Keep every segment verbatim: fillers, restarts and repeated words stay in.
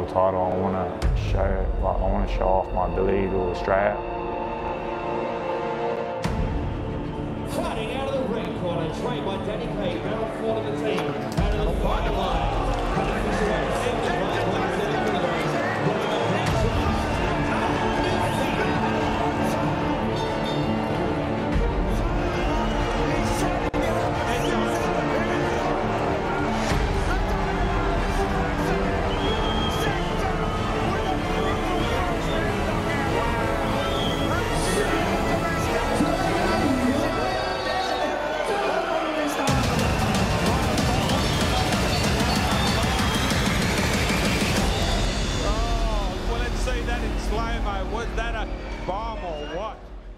world title. I want to show, like, I want to show off my ability to Australia. Fighting out of the ring corner, trained by Danny Payne, battle for the team. Out of the fighting line. Was that a bomb or what?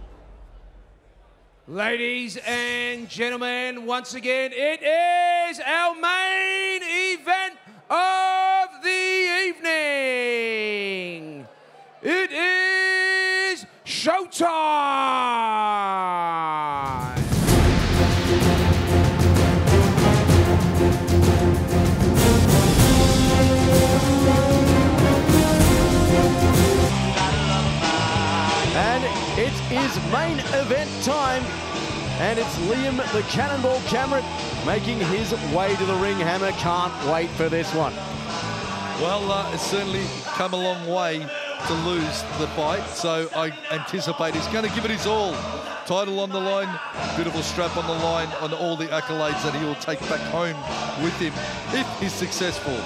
Ladies and gentlemen, once again, it is our main event of the evening. It is showtime. It is main event time, and it's Liam the Cannonball Cameron making his way to the ring. Hammer, can't wait for this one. Well, uh, it's certainly come a long way to lose the fight, so I anticipate he's going to give it his all. Title on the line, beautiful strap on the line, on all the accolades that he will take back home with him if he's successful.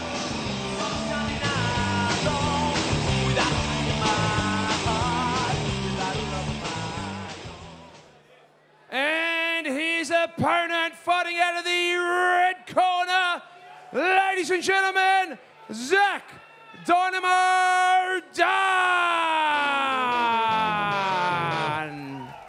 And his opponent fighting out of the red corner, ladies and gentlemen, Zach Dynamo Dunn.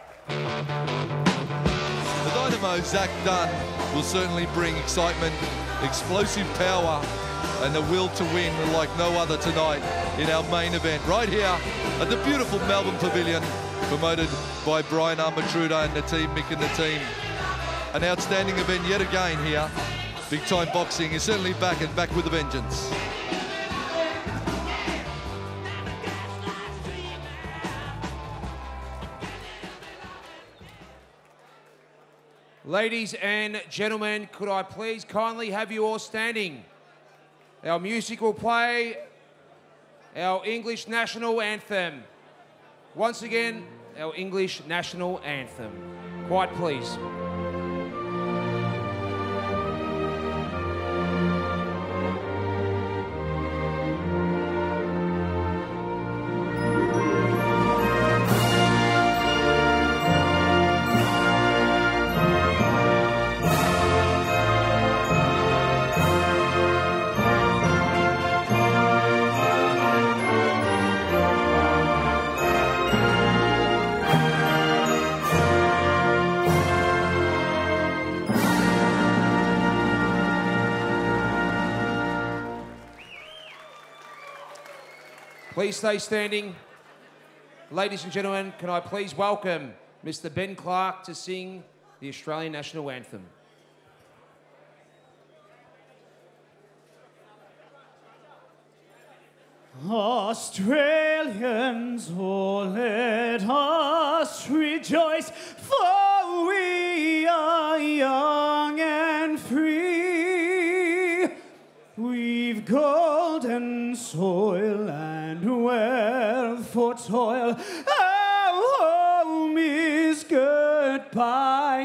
The Dynamo Zach Dunn will certainly bring excitement, explosive power, and the will to win like no other tonight in our main event right here at the beautiful Melbourne Pavilion, promoted by Brian Armatruda and the team, Mick and the team. An outstanding event yet again here. Big Time Boxing is certainly back and back with a vengeance. Ladies and gentlemen, could I please kindly have you all standing? Our music will play our English national anthem. Once again, our English national anthem. Quite please. Please stay standing. Ladies and gentlemen, can I please welcome Mister Ben Clark to sing the Australian National Anthem. Australians, oh, let us rejoice, for we are young and free. We've golden soil and wealth for toil. Our home is girt by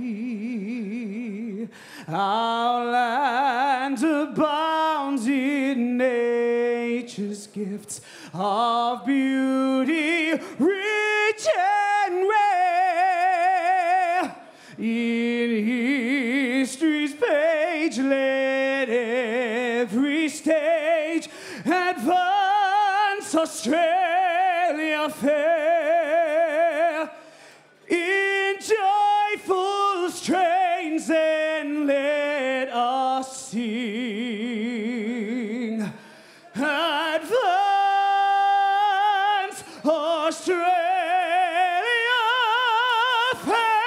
sea. Our land abounds in nature's gifts of beauty, rich and rare. In history's page, let every stage advance Australia fair. In joyful strains, and let us sing. Advance Australia fair.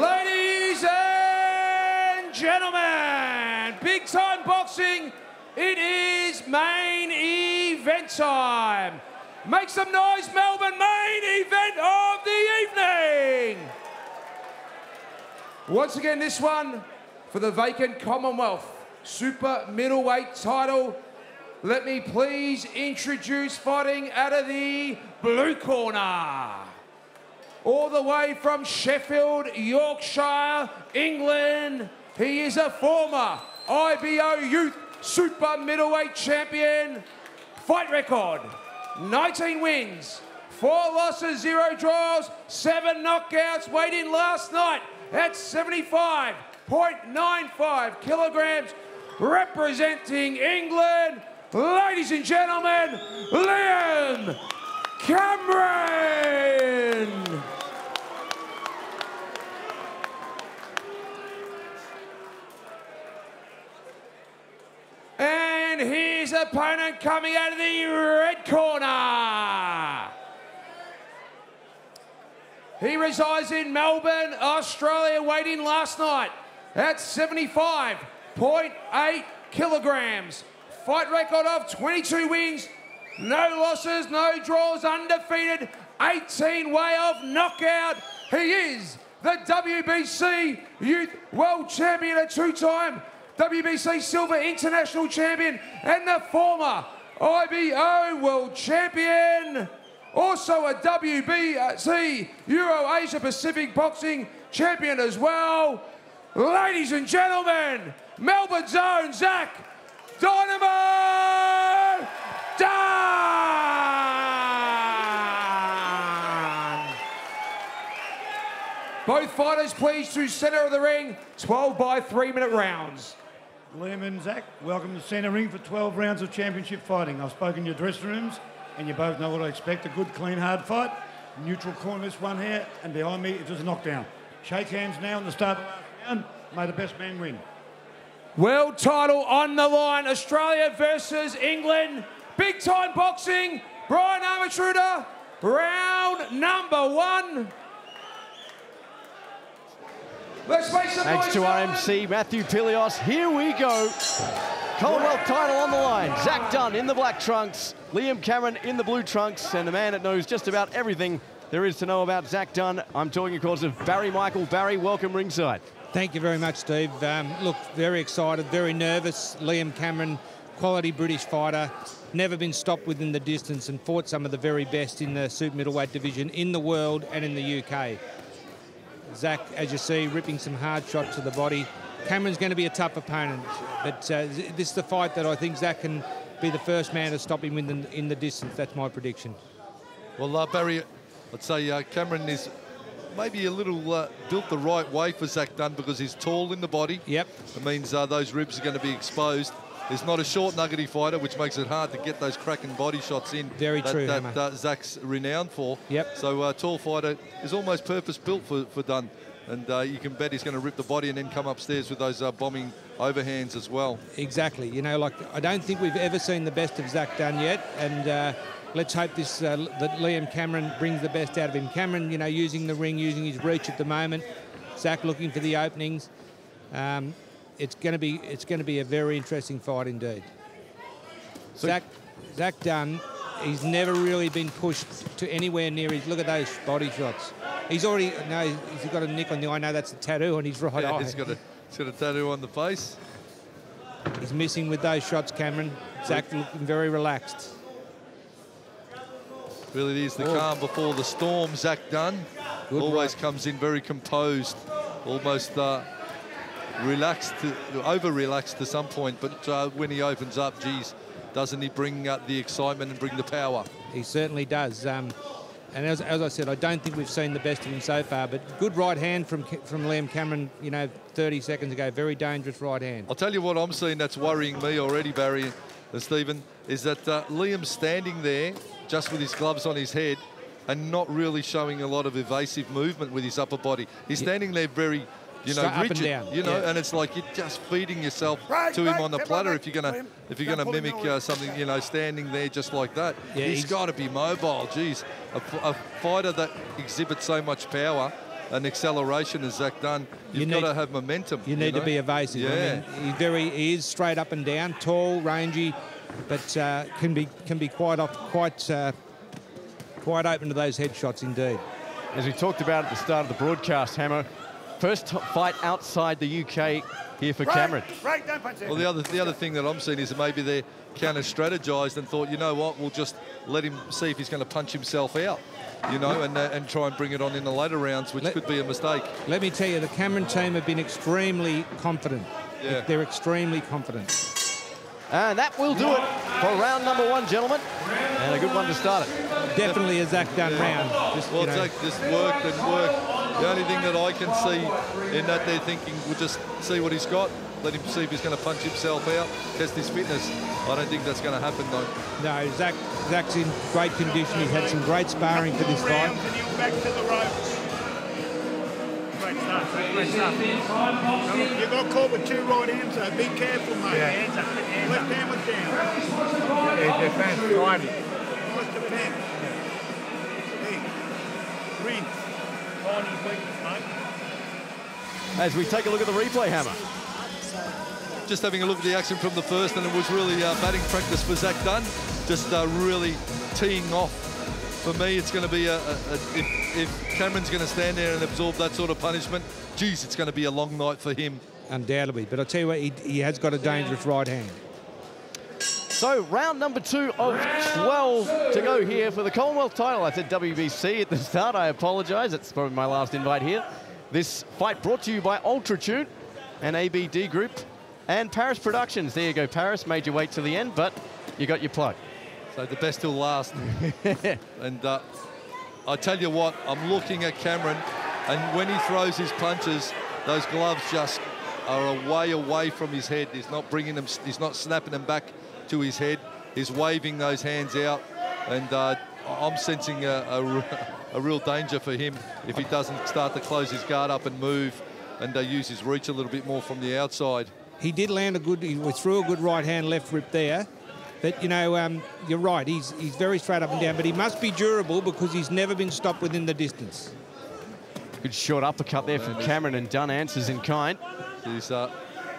Ladies and gentlemen, big time boxing, it is main event time. Make some noise, Melbourne, main event of the evening. Once again, this one for the vacant Commonwealth Super Middleweight title. Let me please introduce fighting out of the blue corner. All the way from Sheffield, Yorkshire, England, he is a former I B O Youth Super Middleweight champion. Fight record, nineteen wins, four losses, zero draws, seven knockouts. Weighed in last night at seventy-five point nine five kilograms. Representing England, ladies and gentlemen, Liam Cameron. And his opponent coming out of the red corner. He resides in Melbourne, Australia, weighed in last night at seventy-five point eight kilograms. Fight record of twenty-two wins, no losses, no draws, undefeated, eighteen way of knockout. He is the W B C Youth World Champion, a two-time W B C Silver International Champion, and the former I B O World Champion. Also a W B C Euro Asia Pacific Boxing Champion as well. Ladies and gentlemen, Melbourne's own Zach Dynamo Dunn. Both fighters pleased to centre of the ring, twelve by three minute rounds. Liam and Zach, welcome to centre ring for twelve rounds of championship fighting. I've spoken to your dressing rooms and you both know what I expect, a good, clean, hard fight. Neutral corner this one here, and behind me it was a knockdown. Shake hands now in the start of the last round. May the best man win. World title on the line, Australia versus England. Big time boxing, Brian Armatruder, round number one. Let's make some Thanks noise, to our Melbourne. M C, Matthew Pilios. Here we go. Commonwealth title on the line. Zach Dunn in the black trunks, Liam Cameron in the blue trunks, and the man that knows just about everything there is to know about Zach Dunn. I'm talking, of course, of Barry Michael. Barry, welcome ringside. Thank you very much, Steve. Um, look, very excited, very nervous. Liam Cameron, quality British fighter, never been stopped within the distance and fought some of the very best in the super middleweight division in the world and in the U K. Zach, as you see, ripping some hard shots to the body. Cameron's going to be a tough opponent, but uh, this is the fight that I think Zach can be the first man to stop him in the, in the distance. That's my prediction. Well, uh, Barry, I'd say uh, Cameron is maybe a little uh, built the right way for Zach Dunn because he's tall in the body. Yep. It means uh, those ribs are going to be exposed. He's not a short, nuggety fighter, which makes it hard to get those cracking body shots in. Very that, true, that Hammer. uh, Zach's renowned for. Yep. So a uh, tall fighter is almost purpose-built for, for Dunn. And uh, you can bet he's going to rip the body and then come upstairs with those uh, bombing overhands as well. Exactly. You know, like, I don't think we've ever seen the best of Zach Dunn yet, and uh, let's hope this uh, that Liam Cameron brings the best out of him. Cameron, you know, using the ring, using his reach at the moment. Zach looking for the openings. Um, it's going to be it's going to be a very interesting fight indeed. So Zach Zach Dunn, he's never really been pushed to anywhere near his. Look at those body shots. He's already no, he's got a nick on the eye. No, that's a tattoo on his right yeah, eye. He's got a he's got a tattoo on the face. He's missing with those shots, Cameron. Zach looking very relaxed. Really is the Oh. calm before the storm. Zach Dunn Good always right. comes in very composed, almost uh, relaxed, to, over-relaxed to some point. But uh, when he opens up, geez, doesn't he bring uh, the excitement and bring the power? He certainly does. Um, and as, as I said, I don't think we've seen the best of him so far, but good right hand from from Liam Cameron, you know, thirty seconds ago. Very dangerous right hand. I'll tell you what I'm seeing that's worrying me already, Barry and Stephen, is that uh, Liam's standing there just with his gloves on his head and not really showing a lot of evasive movement with his upper body. He's standing there very, you know, Straight up and rigid, down, you know, yeah. and it's like you're just feeding yourself Right, to him right, on the come on, platter mate. if you're gonna if you're gonna Don't put him mimic nowhere. uh, something, you know, standing there just like that. Yeah, he's he's- got to be mobile. Geez, a, f- a fighter that exhibits so much power an acceleration as Zach Dunn. You've You got to need- have momentum. You need know? to be evasive. Yeah. I mean, he's very, he is straight up and down, tall, rangy, but uh, can be can be quite off, quite uh, quite open to those headshots indeed. As we talked about at the start of the broadcast, Hammer, first t- fight outside the U K here for Cameron. Right, don't punch Well, the other the other thing that I'm seeing is that maybe they counter-strategized and thought, you know what, we'll just let him see if he's going to punch himself out, you know, and uh, and try and bring it on in the later rounds, which Let- could be a mistake. Let me tell you, the Cameron team have been extremely confident. Yeah. They're extremely confident. And that will do it for round number one, gentlemen. And a good one to start it. Definitely a Zach Dunn round. Just, Well, you know, Zach just worked and worked. The only thing that I can see in that they're thinking, we'll just see what he's got, let him see if he's going to punch himself out, test his fitness. I don't think that's going to happen, though. no, Zach, Zach's in great condition. He's had some great sparring for this fight. And he'll back to the ropes. Great start, great start. You got caught with two right hands, so be careful, mate. Yeah. Hands up, hands Left hand was down. Yeah, defense, twenty. Most of it in. Hey, green. Tiny weakness, mate. As we take a look at the replay, Hammer. Just having a look at the action from the first, and it was really uh, batting practice for Zach Dunn. Just uh, really teeing off. For me, it's going to be a, a, a if, if Cameron's going to stand there and absorb that sort of punishment, geez, it's going to be a long night for him. Undoubtedly. But I'll tell you what, he, he has got a dangerous right hand. So round number two of twelve to go here for the Commonwealth title. I said W B C at the start. I apologise. It's probably my last invite here. This fight brought to you by Ultratune and A B D Group and Paris Productions. There you go, Paris. Made you wait till the end, but you got your plug. So the best till last. And uh, I tell you what, I'm looking at Cameron, and when he throws his punches, those gloves just are away, away from his head. He's not bringing them, he's not snapping them back to his head. He's waving those hands out, and uh, I'm sensing a, a, a real danger for him if he doesn't start to close his guard up and move and uh, use his reach a little bit more from the outside. He did land a good, he threw a good right hand left rip there. But, you know, um, you're right, he's, he's very straight up and down, but he must be durable because he's never been stopped within the distance. Good short uppercut there from Cameron, and Dunn answers in kind. He's uh,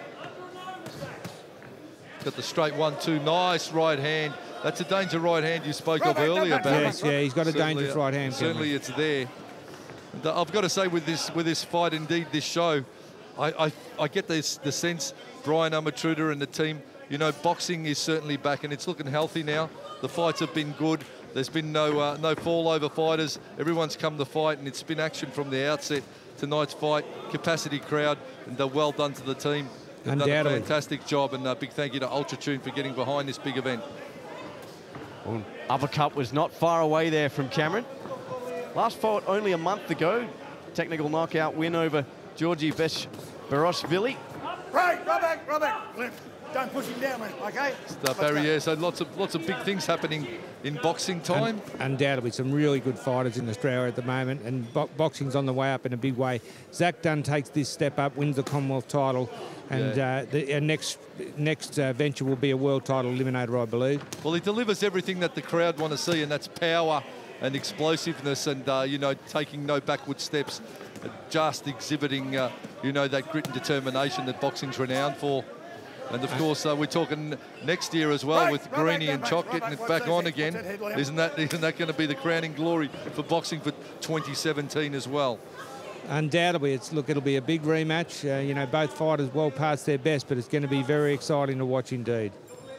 got the straight one, two, nice right hand. That's a danger right hand you spoke of earlier, Barry. Yes, yeah, he's got a Certainly, dangerous right hand. Certainly it's there. And, uh, I've got to say with this with this fight, indeed, this show, I, I, I get this, the sense Brian Amatruda and the team, you know, boxing is certainly back and it's looking healthy now. The fights have been good. There's been no uh, no fall over fighters. Everyone's come to fight, and it's been action from the outset. Tonight's fight, capacity crowd, and uh, well done to the team. They've done a Undoubtedly. fantastic job, and a big thank you to Ultratune for getting behind this big event. Well, uppercut was not far away there from Cameron. Last fought only a month ago. Technical knockout win over Georgi Besh Baroshvili. Right, right back, right back. Left. Don't push him down, mate, okay? Uh, Barry, yeah, so lots of lots of big things happening in boxing time. Un- undoubtedly, some really good fighters in Australia at the moment, and bo boxing's on the way up in a big way. Zach Dunn takes this step up, wins the Commonwealth title, and Yeah. uh, the uh, next next uh, venture will be a world title eliminator, I believe. Well, he delivers everything that the crowd want to see, and that's power and explosiveness, and uh, you know, taking no backward steps, uh, just exhibiting, uh, you know, that grit and determination that boxing's renowned for. And of course, uh, we're talking next year as well Right, with right Greeny back, and right Chock back, getting right it back. back Watch on that again. head, watch that headline. Isn't that isn't that going to be the crowning glory for boxing for twenty seventeen as well? Undoubtedly, it's look, it'll be a big rematch. Uh, you know, both fighters well past their best, but it's going to be very exciting to watch indeed.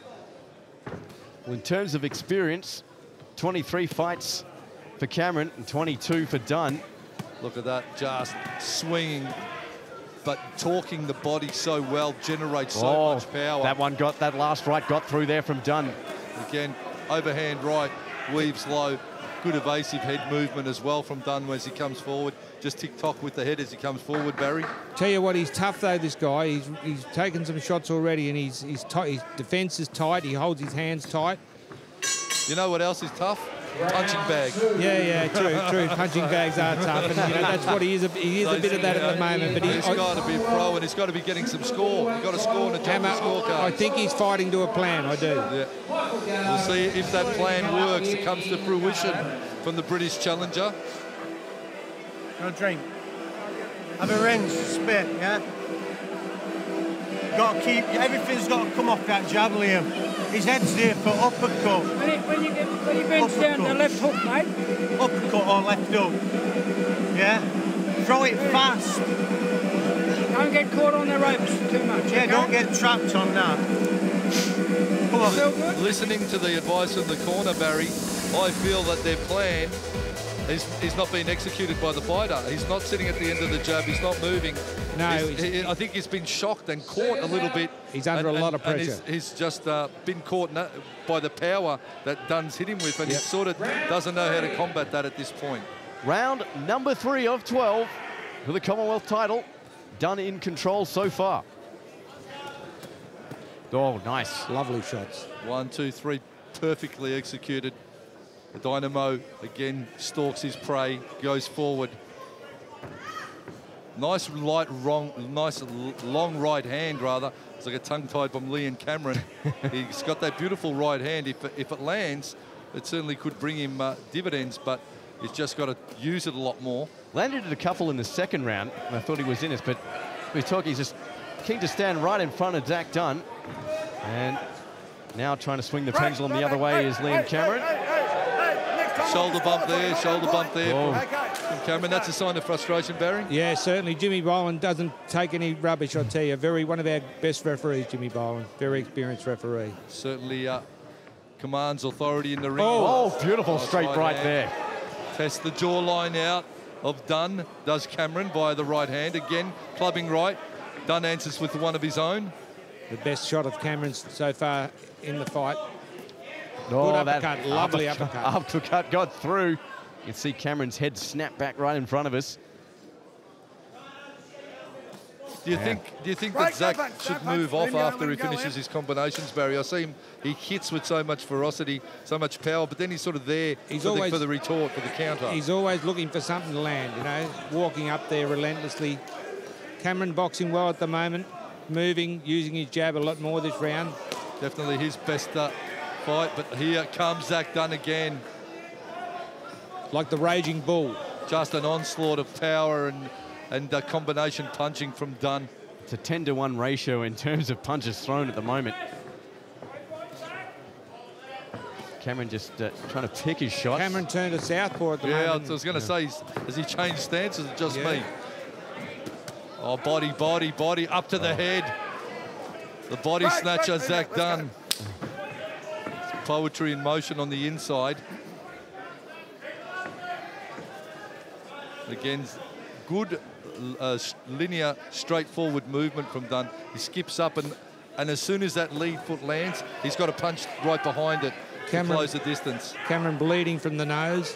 Well, in terms of experience, twenty-three fights for Cameron and twenty-two for Dunn. Look at that, just swinging, but talking the body so well, generates so Oh, much power. That one got, that last right got through there from Dunn. Again, overhand right, weaves low. Good evasive head movement as well from Dunn as he comes forward. Just tick-tock with the head as he comes forward, Barry. Tell you what, he's tough though, this guy. He's, he's taken some shots already, and he's, he's tight, his defence is tight. He holds his hands tight. You know what else is tough? Punching bag. Yeah, yeah, true, true. Punching bags are tough, and you know that's what he is. A, he is a bit of that at the moment. But he, he's got to be a pro, and he's got to be getting some score. He's got to score on a Hammer, jumper scorecard. I think he's fighting to a plan. I do. Yeah. We'll see if that plan works. It comes to fruition from the British challenger. No drink. have a rinse, spit, yeah? Got to keep, everything's got to come off that jab, Liam. His head's there for uppercut. When, it, when you get, when you bend down the left hook, mate. Uppercut or left hook. Yeah? Throw it fast. Don't get caught on the ropes too much. Yeah, okay? don't get trapped on that. Come on. Feel good? Listening to the advice from the corner, Barry, I feel that their plan is, is not being executed by the fighter. He's not sitting at the end of the jab. He's not moving. No, he's, he, I think he's been shocked and caught a little bit. He's under and, a lot and, of pressure. And he's, he's just uh, been caught by the power that Dunn's hit him with, and Yep. he sort of doesn't know how to combat that at this point. Round number three of twelve for the Commonwealth title. Dunn in control so far. Oh, nice. Lovely shots. One, two, three, perfectly executed. The Dynamo again stalks his prey, goes forward. Nice light, wrong, nice long right hand rather. It's like a tongue-tied from Liam Cameron. He's got that beautiful right hand. If if it lands, it certainly could bring him uh, dividends, but he's just got to use it a lot more. Landed it a couple in the second round, and I thought he was in it, but we're talking, he's just keen to stand right in front of Zach Dunn. And now trying to swing the pendulum the other way is Liam Cameron. Shoulder bump there, shoulder bump there Oh. from, from Cameron. That's a sign of frustration, Barry. Yeah, certainly. Jimmy Boland doesn't take any rubbish, I'll tell you. Very one of our best referees, Jimmy Boland. Very experienced referee. Certainly uh, commands authority in the ring. Oh, beautiful Nice straight right hand. there. Tests the jawline out of Dunn, does Cameron via the right hand. Again, clubbing right. Dunn answers with one of his own. The best shot of Cameron's so far in the fight. Oh, Good that uppercut, lovely uppercut. Uppercut got through. You can see Cameron's head snap back right in front of us. Do you Yeah. think? Do you think that Zach should move off after he finishes his combinations, Barry? I see him. He hits with so much ferocity, so much power, but then he's sort of there He's for, always- the, for the retort, for the counter. He's always looking for something to land, you know, walking up there relentlessly. Cameron boxing well at the moment, moving, using his jab a lot more this round. Definitely his best uh, fight, but here comes Zach Dunn again. Like the raging bull. Just an onslaught of power and and uh, combination punching from Dunn. It's a ten to one ratio in terms of punches thrown at the moment. Cameron just uh, trying to pick his shots. Cameron turned to southpaw at the Yeah, I moment. was going to say, has he changed stances? Or just Yeah. me? Oh, body, body, body, up to the head. The body snatcher, Zach Dunn. Poetry in motion on the inside. Again, good uh, linear, straightforward movement from Dunn. He skips up, and, and as soon as that lead foot lands, he's got to punch right behind it Cameron- to close the distance. Cameron bleeding from the nose.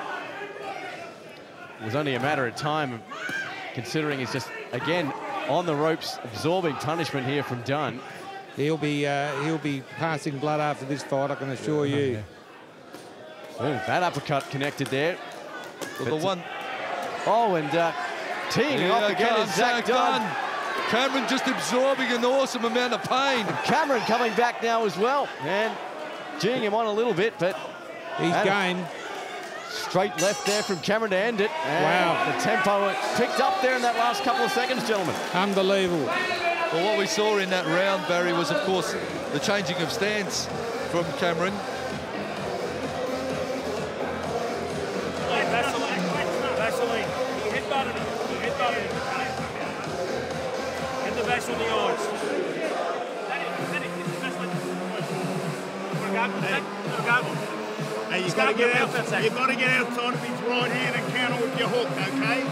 It was only a matter of time, considering he's just, again, on the ropes, absorbing punishment here from Dunn. He'll be uh, he'll be passing blood after this fight, I can assure you. Oh, that uppercut connected there. Well, the one... Oh, and uh, teeing Here off again comes is Zach Dunn. Cameron just absorbing an awesome amount of pain. Cameron coming back now as well, and geeing him on a little bit, but He's and game. straight left there from Cameron to end it. And Wow. the tempo picked up there in that last couple of seconds, gentlemen. Unbelievable. Well, what we saw in that round, Barry, was, of course, the changing of stance from Cameron. Vaseline. Vaseline. He headbutted him. He headbutted him. Get the Vaseline on the eyes. Hey, you got to get out. You got to get outside of his right hand and counter with your hook, okay?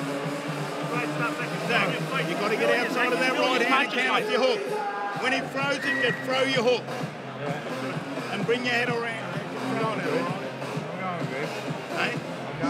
Zach, you got to get outside of that right hand and counter with your hook. When he throws it, you throw your hook and bring your head around. Hey?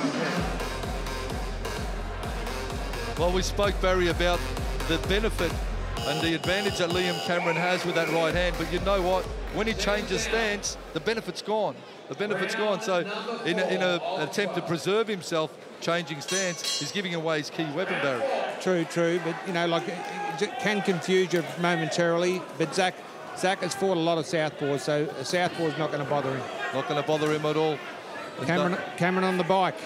Well, we spoke, Barry, about the benefit and the advantage that Liam Cameron has with that right hand, but you know what? When he changes stance, the benefit's gone. The benefit's gone. So in an in a attempt to preserve himself, changing stance, he's giving away his key weapon, Barry. True, true, but you know, like it can confuse you momentarily. But Zach, Zach has fought a lot of southpaws, so a southpaw is not going to bother him. Not going to bother him at all. Cameron, Cameron on the bike.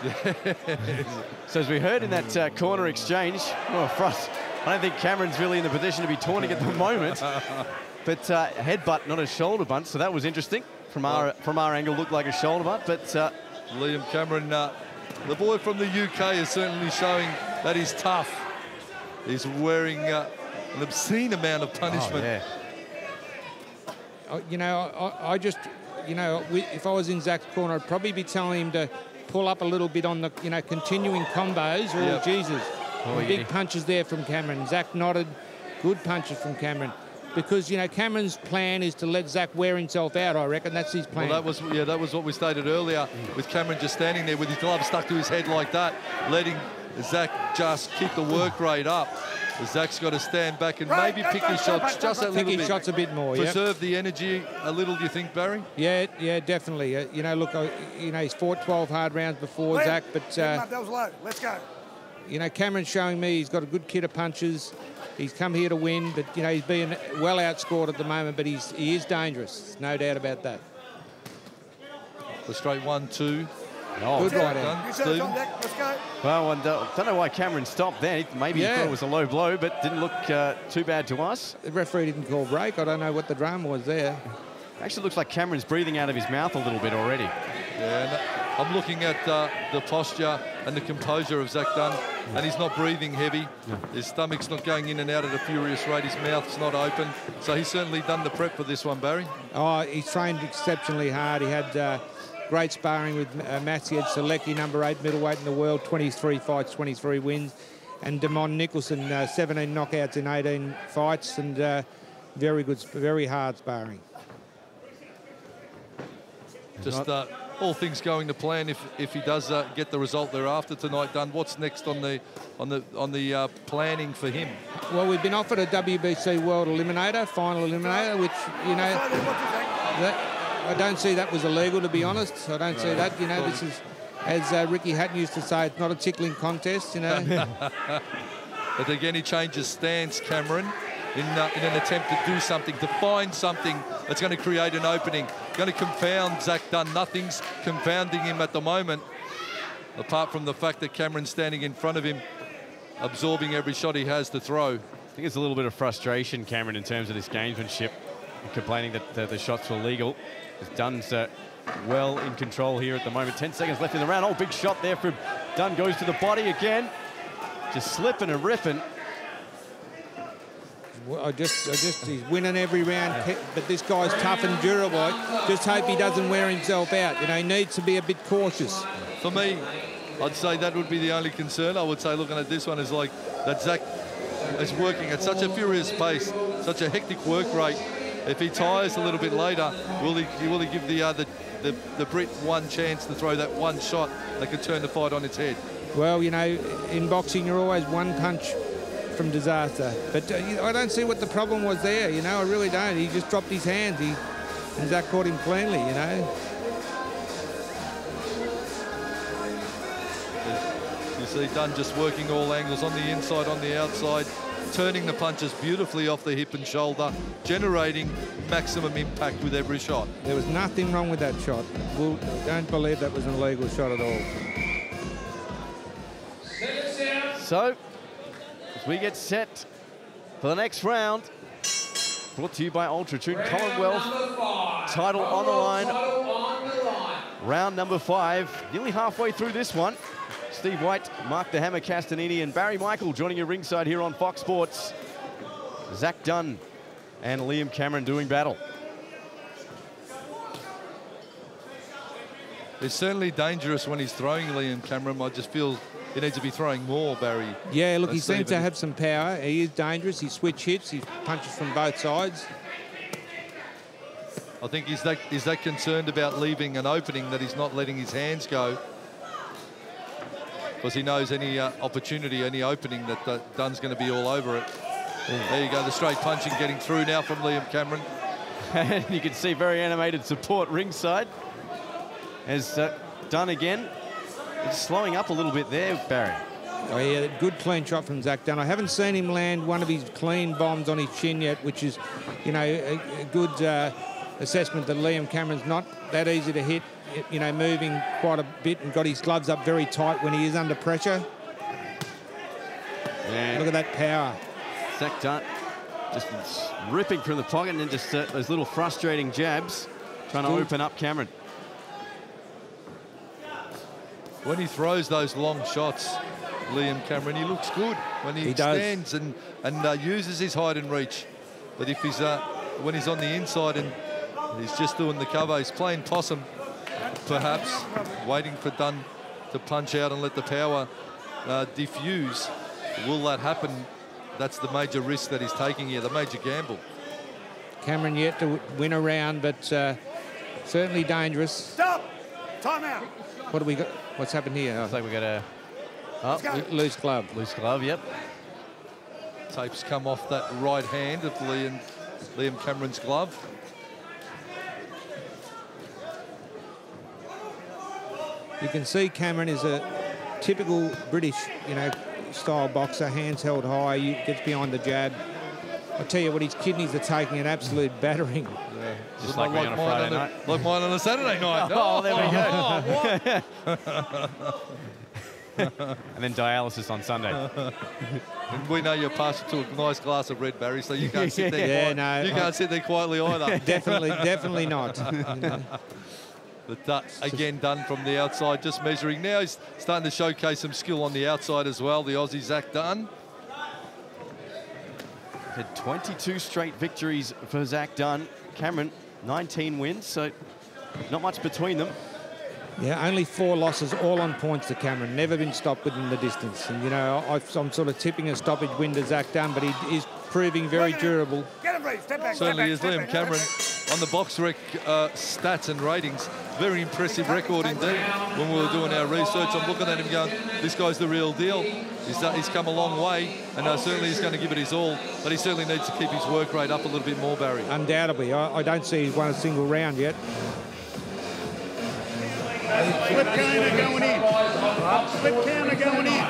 So as we heard in that uh, corner exchange, well, for us, I don't think Cameron's really in the position to be taunting at the moment. But uh, headbutt, not a shoulder bunt, so that was interesting. From our from our angle, looked like a shoulder bunt, but uh, Liam Cameron, uh, the boy from the U K, is certainly showing that he's tough. He's wearing uh, an obscene amount of punishment. Oh, yeah. Uh, you know, I, I just, you know, we, if I was in Zach's corner, I'd probably be telling him to pull up a little bit on the, you know, continuing combos. Oh, yep. Jesus. Oh, big yeah. punches there from Cameron. Zach nodded. Good punches from Cameron. Because, you know, Cameron's plan is to let Zach wear himself out, I reckon. That's his plan. Well, that was, yeah, that was what we stated earlier, with Cameron just standing there with his glove stuck to his head like that, letting Zach just keep the work rate up. Zach's got to stand back and maybe pick his shots just a little bit. Pick his shots a bit more, yeah. Preserve the energy a little, do you think, Barry? Yeah, yeah, definitely. Uh, you know, look, uh, you know, he's fought twelve hard rounds before, Liam, Zach, but, uh, that was low. Let's go. you know, Cameron's showing me he's got a good kit of punches. He's come here to win, but, you know, he's being well outscored at the moment, but he's, he is dangerous, no doubt about that. The straight one, two. Oh, good right hand. Stephen. Let's go. Well, I don't know why Cameron stopped there. Maybe Yeah. he thought it was a low blow, but didn't look uh, too bad to us. The referee didn't call break. I don't know what the drama was there. Actually looks like Cameron's breathing out of his mouth a little bit already. Yeah, and I'm looking at uh, the posture and the composure of Zach Dunn, and he's not breathing heavy. His stomach's not going in and out at a furious rate. His mouth's not open. So he's certainly done the prep for this one, Barry. Oh, he's trained exceptionally hard. He had uh, great sparring with uh, Maciej Selecki, number eight middleweight in the world, twenty-three fights, twenty-three wins. And Damon Nicholson, uh, seventeen knockouts in eighteen fights, and uh, very good, very hard sparring. Just uh, all things going to plan. If if he does uh, get the result they're after tonight, Dunn, what's next on the on the on the uh, planning for him? Well, we've been offered a W B C World Eliminator, final eliminator, which, you know, that, I don't see that was illegal, to be honest. I don't see that. You know, this is, as uh, Ricky Hatton used to say, it's not a tickling contest, you know. But again, he changes stance, Cameron, in, uh, in an attempt to do something, to find something that's going to create an opening, going to confound Zach Dunn. Nothing's confounding him at the moment, apart from the fact that Cameron's standing in front of him, absorbing every shot he has to throw. I think it's a little bit of frustration, Cameron, in terms of this gamesmanship, complaining that uh, the shots were legal. Dunn's uh, well in control here at the moment. ten seconds left in the round. Oh, big shot there from Dunn. Goes to the body again. Just slipping and ripping. Well, I just, I just, he's winning every round, but this guy's tough and durable. I just hope he doesn't wear himself out. You know, he needs to be a bit cautious. For me, I'd say that would be the only concern. I would say looking at this one is like that Zach is working at such a furious pace, such a hectic work rate. If he tires a little bit later, will he, will he give the, uh, the, the, the Brit one chance to throw that one shot that could turn the fight on its head? Well, you know, in boxing, you're always one punch from disaster. But uh, I don't see what the problem was there, you know, I really don't. He just dropped his hands. He, and Zach caught him cleanly, you know. You see Dunn just working all angles, on the inside, on the outside, turning the punches beautifully off the hip and shoulder, generating maximum impact with every shot. There was nothing wrong with that shot. We'll, don't believe that was an illegal shot at all. So, as we get set for the next round, brought to you by Ultra Tune, Commonwealth title on the line. Round number five, nearly halfway through this one. Steve White, Mark the Hammer Castanini, and Barry Michael joining you ringside here on Fox Sports. Zach Dunn and Liam Cameron doing battle. It's certainly dangerous when he's throwing Liam Cameron. I just feel he needs to be throwing more, Barry. Yeah, look, he That's seems to Stephen. have some power. He is dangerous. He switch hits. He punches from both sides. I think he's that, he's that concerned about leaving an opening that he's not letting his hands go. Because he knows any uh, opportunity, any opening, that uh, Dunn's going to be all over it. Yeah. There you go, the straight punching getting through now from Liam Cameron. And you can see very animated support ringside. As uh, Dunn again, it's slowing up a little bit there, Barry. Oh, yeah, good clean shot from Zach Dunn. I haven't seen him land one of his clean bombs on his chin yet, which is, you know, a, a good uh, assessment that Liam Cameron's not that easy to hit, you know, moving quite a bit and got his gloves up very tight when he is under pressure. Yeah. Look at that power. Zach Dunn just ripping from the pocket and then just uh, those little frustrating jabs trying Still, to open up Cameron. When he throws those long shots, Liam Cameron, he looks good when he, he extends does. and, and uh, uses his height and reach. But if he's uh, when he's on the inside and he's just doing the cover, he's playing possum, perhaps, waiting for Dunn to punch out and let the power uh, diffuse. Will that happen? That's the major risk that he's taking here, the major gamble. Cameron yet to win a round, but uh, certainly dangerous. Stop! Time out! What do we got? What's happened here? I think we got a oh, lo- loose glove. Loose glove, yep. Tape's come off that right hand of Liam, Liam Cameron's glove. You can see Cameron is a typical British, you know, style boxer, hands held high, he gets behind the jab. I tell you what, his kidneys are taking an absolute battering. Yeah. Just like, like, like, on a mine Friday on a, night. like mine on a Saturday night. Oh, there we go. Oh, and then dialysis on Sunday. And we know you're partial to a nice glass of red, Barry, so you can't sit there. Yeah, quiet. no, you can't I, sit there quietly either. Definitely, definitely not. But uh, again, Dunn from the outside, just measuring. Now he's starting to showcase some skill on the outside as well, the Aussie Zach Dunn. Had twenty-two straight victories for Zach Dunn. Cameron, nineteen wins, so not much between them. Yeah, only four losses, all on points to Cameron. Never been stopped within the distance. And, you know, I, I'm sort of tipping a stoppage win to Zach Dunn, but he is proving very durable. Get him, Reece. Step back. Certainly is step Liam back, Cameron step back. on the box rec uh, stats and ratings. Very impressive record indeed. When we were doing our research, I'm looking at him going, this guy's the real deal. He's, uh, he's come a long way, and uh, certainly he's going to give it his all, but he certainly needs to keep his work rate up a little bit more, Barry. Undoubtedly. I, I don't see he's won a single round yet. Slip counter going in. Slip counter going in.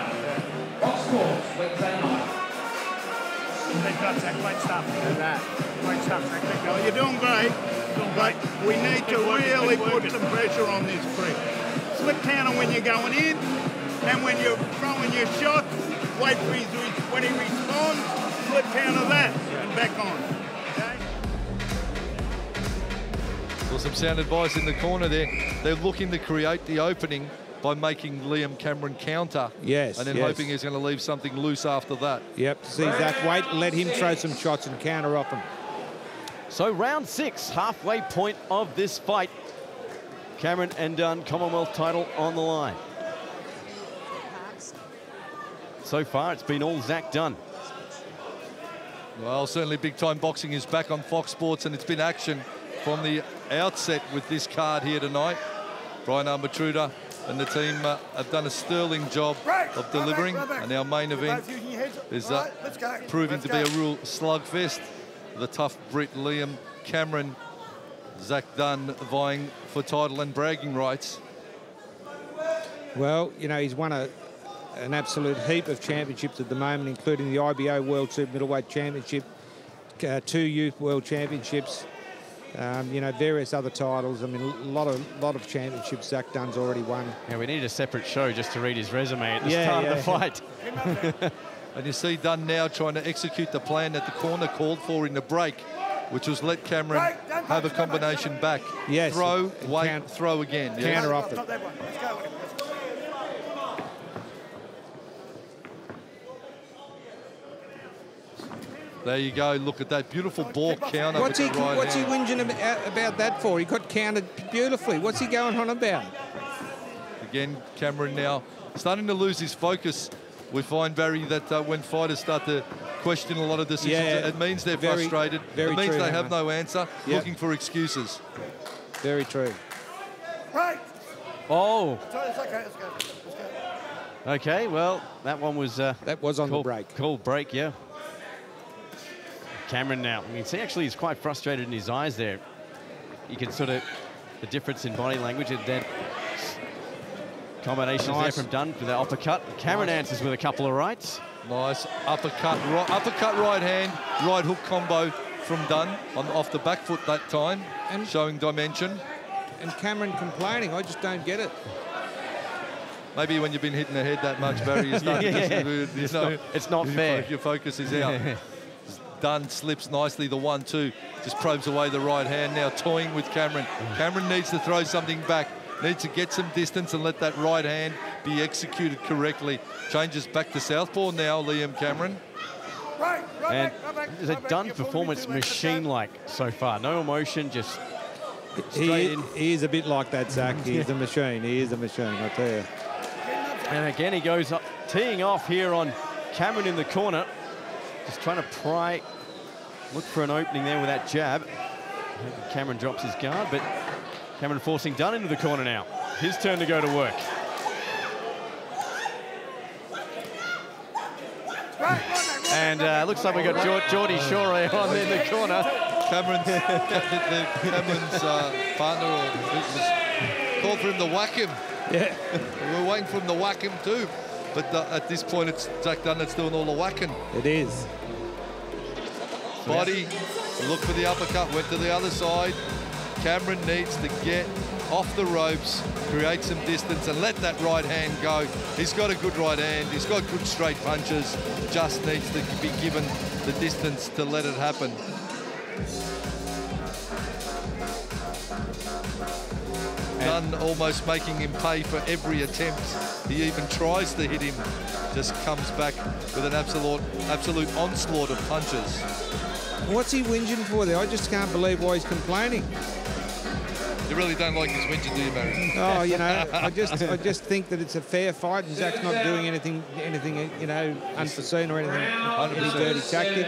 Great stuff, Zach. Great stuff. Great stuff, Zach. Keep Oh, going. you're doing great, but we need to really put some pressure on this creek. Slip counter when you're going in, and when you're throwing your shot, wait for his, when he responds, slip counter that, and back on. Well, some sound advice in the corner there. They're looking to create the opening by making Liam Cameron counter. Yes, And then yes. hoping he's going to leave something loose after that. Yep, see Zach, wait, let him throw some shots and counter off him. So round six, halfway point of this fight. Cameron and Dunn, Commonwealth title on the line. So far, it's been all Zach Dunn. Well, certainly big time boxing is back on Fox Sports, and it's been action from the outset with this card here tonight. Brian Armatruda and the team uh, have done a sterling job of delivering, and our main event is uh, proving to be a real slugfest. The tough Brit Liam Cameron, Zach Dunn vying for title and bragging rights. Well, you know, he's won a, an absolute heap of championships at the moment, including the I B O World Super Middleweight Championship, uh, two Youth World Championships, um, you know, various other titles. I mean, a lot of lot of championships Zach Dunn's already won. Yeah, we need a separate show just to read his resume at the Yeah, start yeah. of the fight. And you see Dunn now trying to execute the plan that the corner called for in the break, which was let Cameron have a combination back. Yes. Throw, And wait, count- throw again. Yes. Counter off it. Stop that one. Let's go with him. There you go. Look at that beautiful ball counter. What's he, with the right what's he hand. whinging about, about that for? He got counted beautifully. What's he going on about? Again, Cameron now starting to lose his focus. We find, Barry, that uh, when fighters start to question a lot of decisions, Yeah, it means they're very- frustrated. very it means true, they have Hammer. no answer, Yep. looking for excuses. Very true. Right. Oh, Sorry, it's okay. Let's go. Let's go. okay, well, that one was... Uh, that was on called, the break. Called break, yeah. Cameron now, you can see actually he's quite frustrated in his eyes there. You can sort of, the difference in body language, and then combinations Nice. there from Dunn for the uppercut. Cameron Nice. answers with a couple of rights. Nice uppercut, right, uppercut right hand, right hook combo from Dunn on off the back foot that time, and showing dimension. And Cameron complaining, I just don't get it. Maybe when you've been hitting the head that much, Barry, you start yeah, to just, yeah. you It's know, not- it's not your fair. fo- Your focus is out. Dunn slips nicely, the one two, just probes away the right hand, now toying with Cameron. Cameron needs to throw something back, needs to get some distance and let that right hand be executed correctly. Changes back to southpaw now, Liam Cameron. Right, right And back, right back, is a right back. Dunn You're pulling me performance too much, machine-like so far. No emotion, just straight He, in. he is a bit like that, Zach. He is a machine. He is a machine, I tell you. And again, he goes up, teeing off here on Cameron in the corner. Just trying to pry, look for an opening there with that jab. Maybe Cameron drops his guard, but Cameron forcing Dunn into the corner now. His turn to go to work. And uh, looks like we got Geor- Geordie Shore on in the corner. Cameron's, Cameron's uh, partner or it was called for him to whack him. Yeah. We're waiting for him to whack him too. But uh, at this point, it's Zach Dunn that's doing all the whacking. It is. Body, look for the uppercut, went to the other side. Cameron needs to get off the ropes, create some distance and let that right hand go. He's got a good right hand, he's got good straight punches, just needs to be given the distance to let it happen. Dunn almost making him pay for every attempt. He even tries to hit him, just comes back with an absolute, absolute onslaught of punches. What's he whinging for there? I just can't believe why he's complaining. You really don't like his whinging, do you, Barry? Oh, you know, I just I just think that it's a fair fight and Zach's not doing anything, anything you know, unforeseen or anything, any dirty tactics.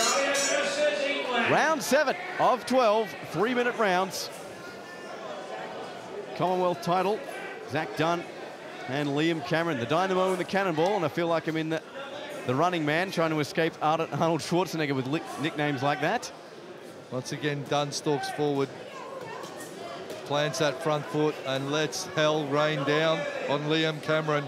Round seven of twelve, three-minute rounds. Commonwealth title, Zach Dunn and Liam Cameron, the dynamo and the cannonball, and I feel like I'm in the, the running man trying to escape Arnold Schwarzenegger with lick, nicknames like that. Once again, Dunn stalks forward, plants that front foot and lets hell rain down on Liam Cameron.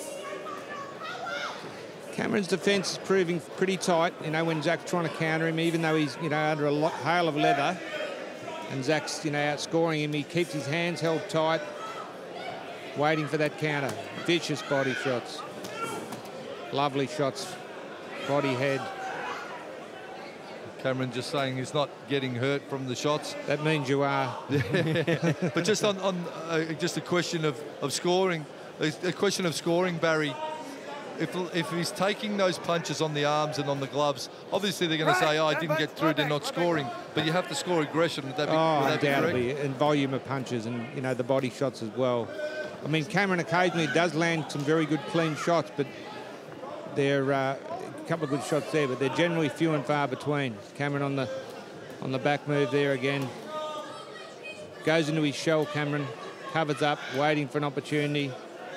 Cameron's defence is proving pretty tight, you know, when Zach's trying to counter him, even though he's, you know, under a lot, hail of leather, and Zach's, you know, outscoring him, he keeps his hands held tight, waiting for that counter. Vicious body shots. Lovely shots, body, head. Cameron just saying he's not getting hurt from the shots. That means you are. But just on, on uh, just a question of, of scoring, a question of scoring, Barry. If, if he's taking those punches on the arms and on the gloves, obviously they're going to say, oh, I didn't get through, they're not scoring. But you have to score aggression. Would that be, Oh, would that be undoubtedly, correct? and volume of punches and, you know, the body shots as well. I mean, Cameron occasionally does land some very good clean shots, but they're uh, a couple of good shots there, but they're generally few and far between. Cameron on the on the back move there again. Goes into his shell, Cameron, covers up, waiting for an opportunity.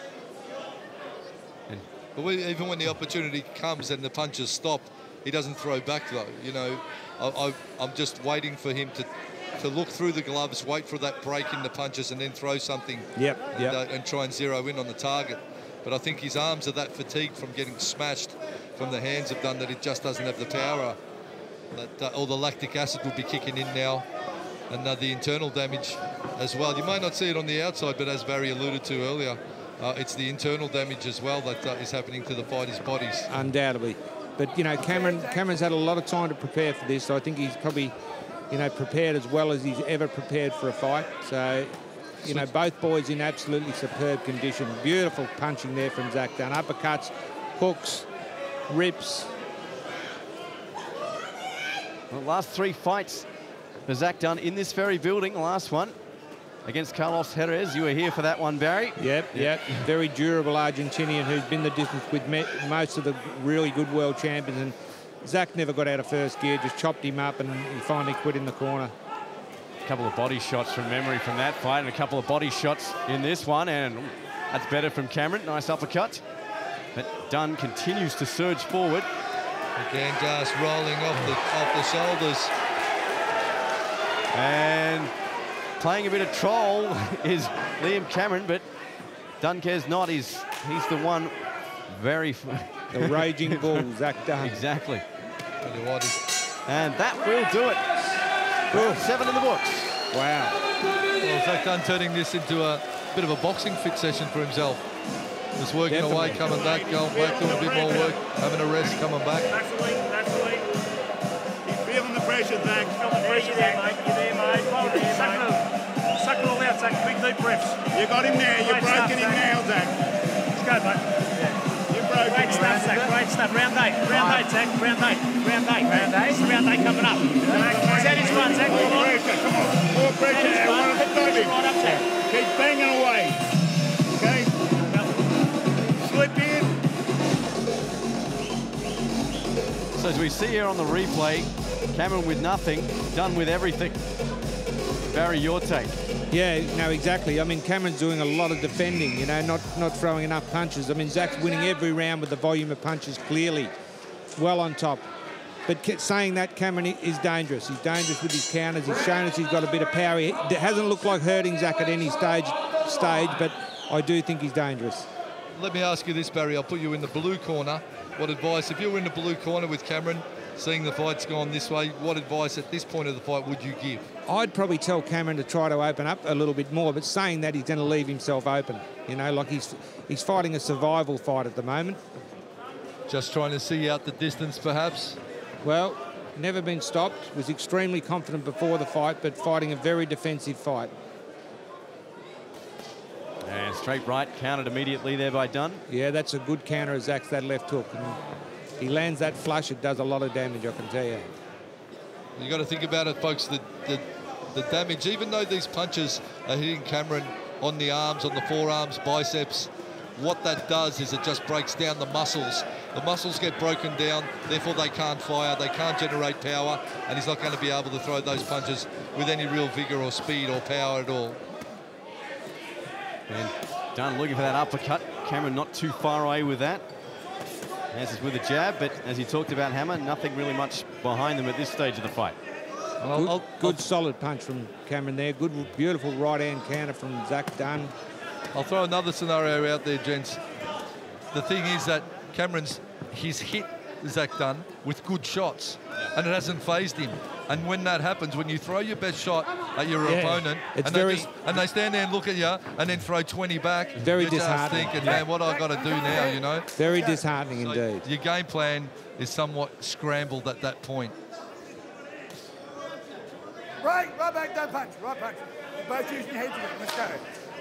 But we, even when the opportunity comes and the punches stop, he doesn't throw back though. You know, I, I, I'm just waiting for him to to look through the gloves, wait for that break in the punches, and then throw something. Yep, and, yep. uh, and try and zero in on the target. But I think his arms are that fatigued from getting smashed from the hands of Dunn that it just doesn't have the power. That uh, all the lactic acid will be kicking in now, and uh, the internal damage as well. You might not see it on the outside, but as Barry alluded to earlier, uh, it's the internal damage as well that uh, is happening to the fighters' bodies. Undoubtedly. But, you know, Cameron Cameron's had a lot of time to prepare for this, so I think he's probably, you know, prepared as well as he's ever prepared for a fight. So, you know, both boys in absolutely superb condition. Beautiful punching there from Zach Dunn. Uppercuts, hooks, rips. Well, last three fights for Zach Dunn in this very building. Last one against Carlos Jerez. You were here for that one, Barry. Yep, yep. Very durable Argentinian who's been the distance with me most of the really good world champions. And Zach never got out of first gear, just chopped him up and he finally quit in the corner. A couple of body shots from memory from that fight and a couple of body shots in this one. And that's better from Cameron. Nice uppercut. But Dunn continues to surge forward. Again, just rolling off the, off the shoulders. And playing a bit of troll is Liam Cameron, but Dunn cares not. He's, he's the one very... The raging bull, Zach Dunn. Exactly. Tell you what, And that will do it. Round seven in the books. Wow. Well, Zach Dunn turning this into a bit of a boxing fit session for himself. Just working Definitely. away, coming back, going back, doing a bit more work, having a rest, coming back. He's feeling the pressure, Zach. Feel the pressure there, mate. You're there, mate. Well, there, suck it all. Suck it all out, Zach. Big deep breaths. You got him there. You're broken him now, Zach. Let's go, mate. You're broken. Great stuff, Zach. Great stuff. Round eight. Round eight, Zach. Round eight. Round eight. Round eight. Round eight coming up. Is that his one, Zach? More pressure. Come on. More pressure. I want to stop him. Right up there. Keep banging away. Okay? Slip in. So as we see here on the replay, Cameron with nothing, Dunn with everything. Barry, your take. Yeah, no, exactly. I mean, Cameron's doing a lot of defending, you know, not, not throwing enough punches. I mean, Zach's winning every round with the volume of punches clearly, well on top. But saying that, Cameron is dangerous. He's dangerous with his counters. He's shown us he's got a bit of power. It hasn't looked like hurting Zach at any stage, stage, but I do think he's dangerous. Let me ask you this, Barry. I'll put you in the blue corner. What advice, if you were in the blue corner with Cameron, seeing the fight's gone this way, what advice at this point of the fight would you give? I'd probably tell Cameron to try to open up a little bit more, but saying that, he's going to leave himself open. You know, like he's he's fighting a survival fight at the moment. Just trying to see out the distance, perhaps? Well, never been stopped. Was extremely confident before the fight, but fighting a very defensive fight. And straight right, countered immediately there by Dunn. Yeah, that's a good counter of Zach's, that left hook. And he lands that flush, it does a lot of damage, I can tell you. You got to think about it, folks, the, the, the damage, even though these punches are hitting Cameron on the arms, on the forearms, biceps, what that does is it just breaks down the muscles. The muscles get broken down, therefore they can't fire, they can't generate power, and he's not going to be able to throw those punches with any real vigor or speed or power at all. And Dunn looking for that uppercut. Cameron not too far away with that. As is with a jab, but as he talked about Hammer, nothing really much behind them at this stage of the fight. Good, I'll, I'll, good I'll, solid punch from Cameron there. Good, beautiful right-hand counter from Zach Dunn. I'll throw another scenario out there, gents. The thing is that Cameron's, he's hit Zach Dunn with good shots, and it hasn't phased him. And when that happens, when you throw your best shot at your yeah, opponent, and they, just, and they stand there and look at you, and then throw twenty back, very you're disheartening. just thinking, man, what I got to do now, you know? Very disheartening so indeed. Your game plan is somewhat scrambled at that point. Right, right back, don't punch, right punch. You're both using your head together. Let's go.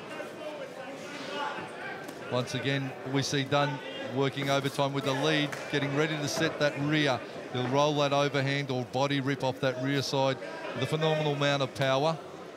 Once again, we see Dunn working overtime with the lead, getting ready to set that rear. He'll roll that overhand or body rip off that rear side with a phenomenal amount of power.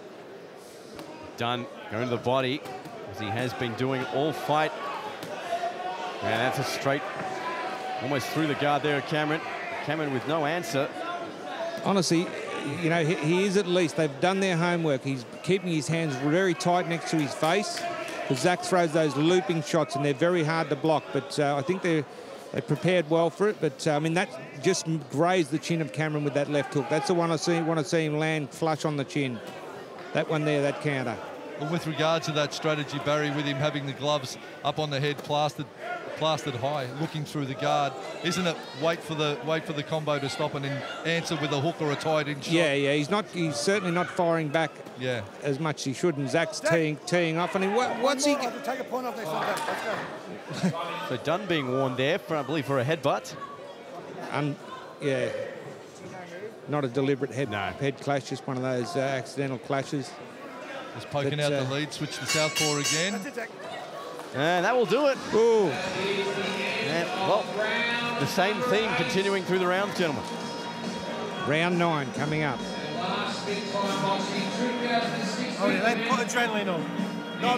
Dunn going to the body, as he has been doing all fight. And that's a straight, almost through the guard there of Cameron. Cameron with no answer. Honestly, you know, he, he is at least, they've done their homework. He's keeping his hands very tight next to his face. Because Zach throws those looping shots and they're very hard to block. But uh, I think they're, they're prepared well for it. But, uh, I mean, that just grazed the chin of Cameron with that left hook. That's the one I see, want to see him land flush on the chin. That one there, that counter. Well, with regard to that strategy, Barry, with him having the gloves up on the head, plastered plastered high, looking through the guard, isn't it wait for the wait for the combo to stop and then answer with a hook or a tied-in shot? Yeah, yeah, he's not, he's certainly not firing back yeah. as much as he should, and Zach's teeing, teeing off. And he, what, what's he... Take a point off there sometime. Let's go. So Dunn being warned there, for, I believe, for a headbutt. Um, yeah. Not a deliberate head, no. head clash, just one of those uh, accidental clashes. Just poking but, out uh, the lead, switch to southpaw again. And that will do it. Ooh. And, well, the same theme continuing through the rounds, gentlemen. Round nine coming up. Oh, yeah, they put adrenaline on. Not...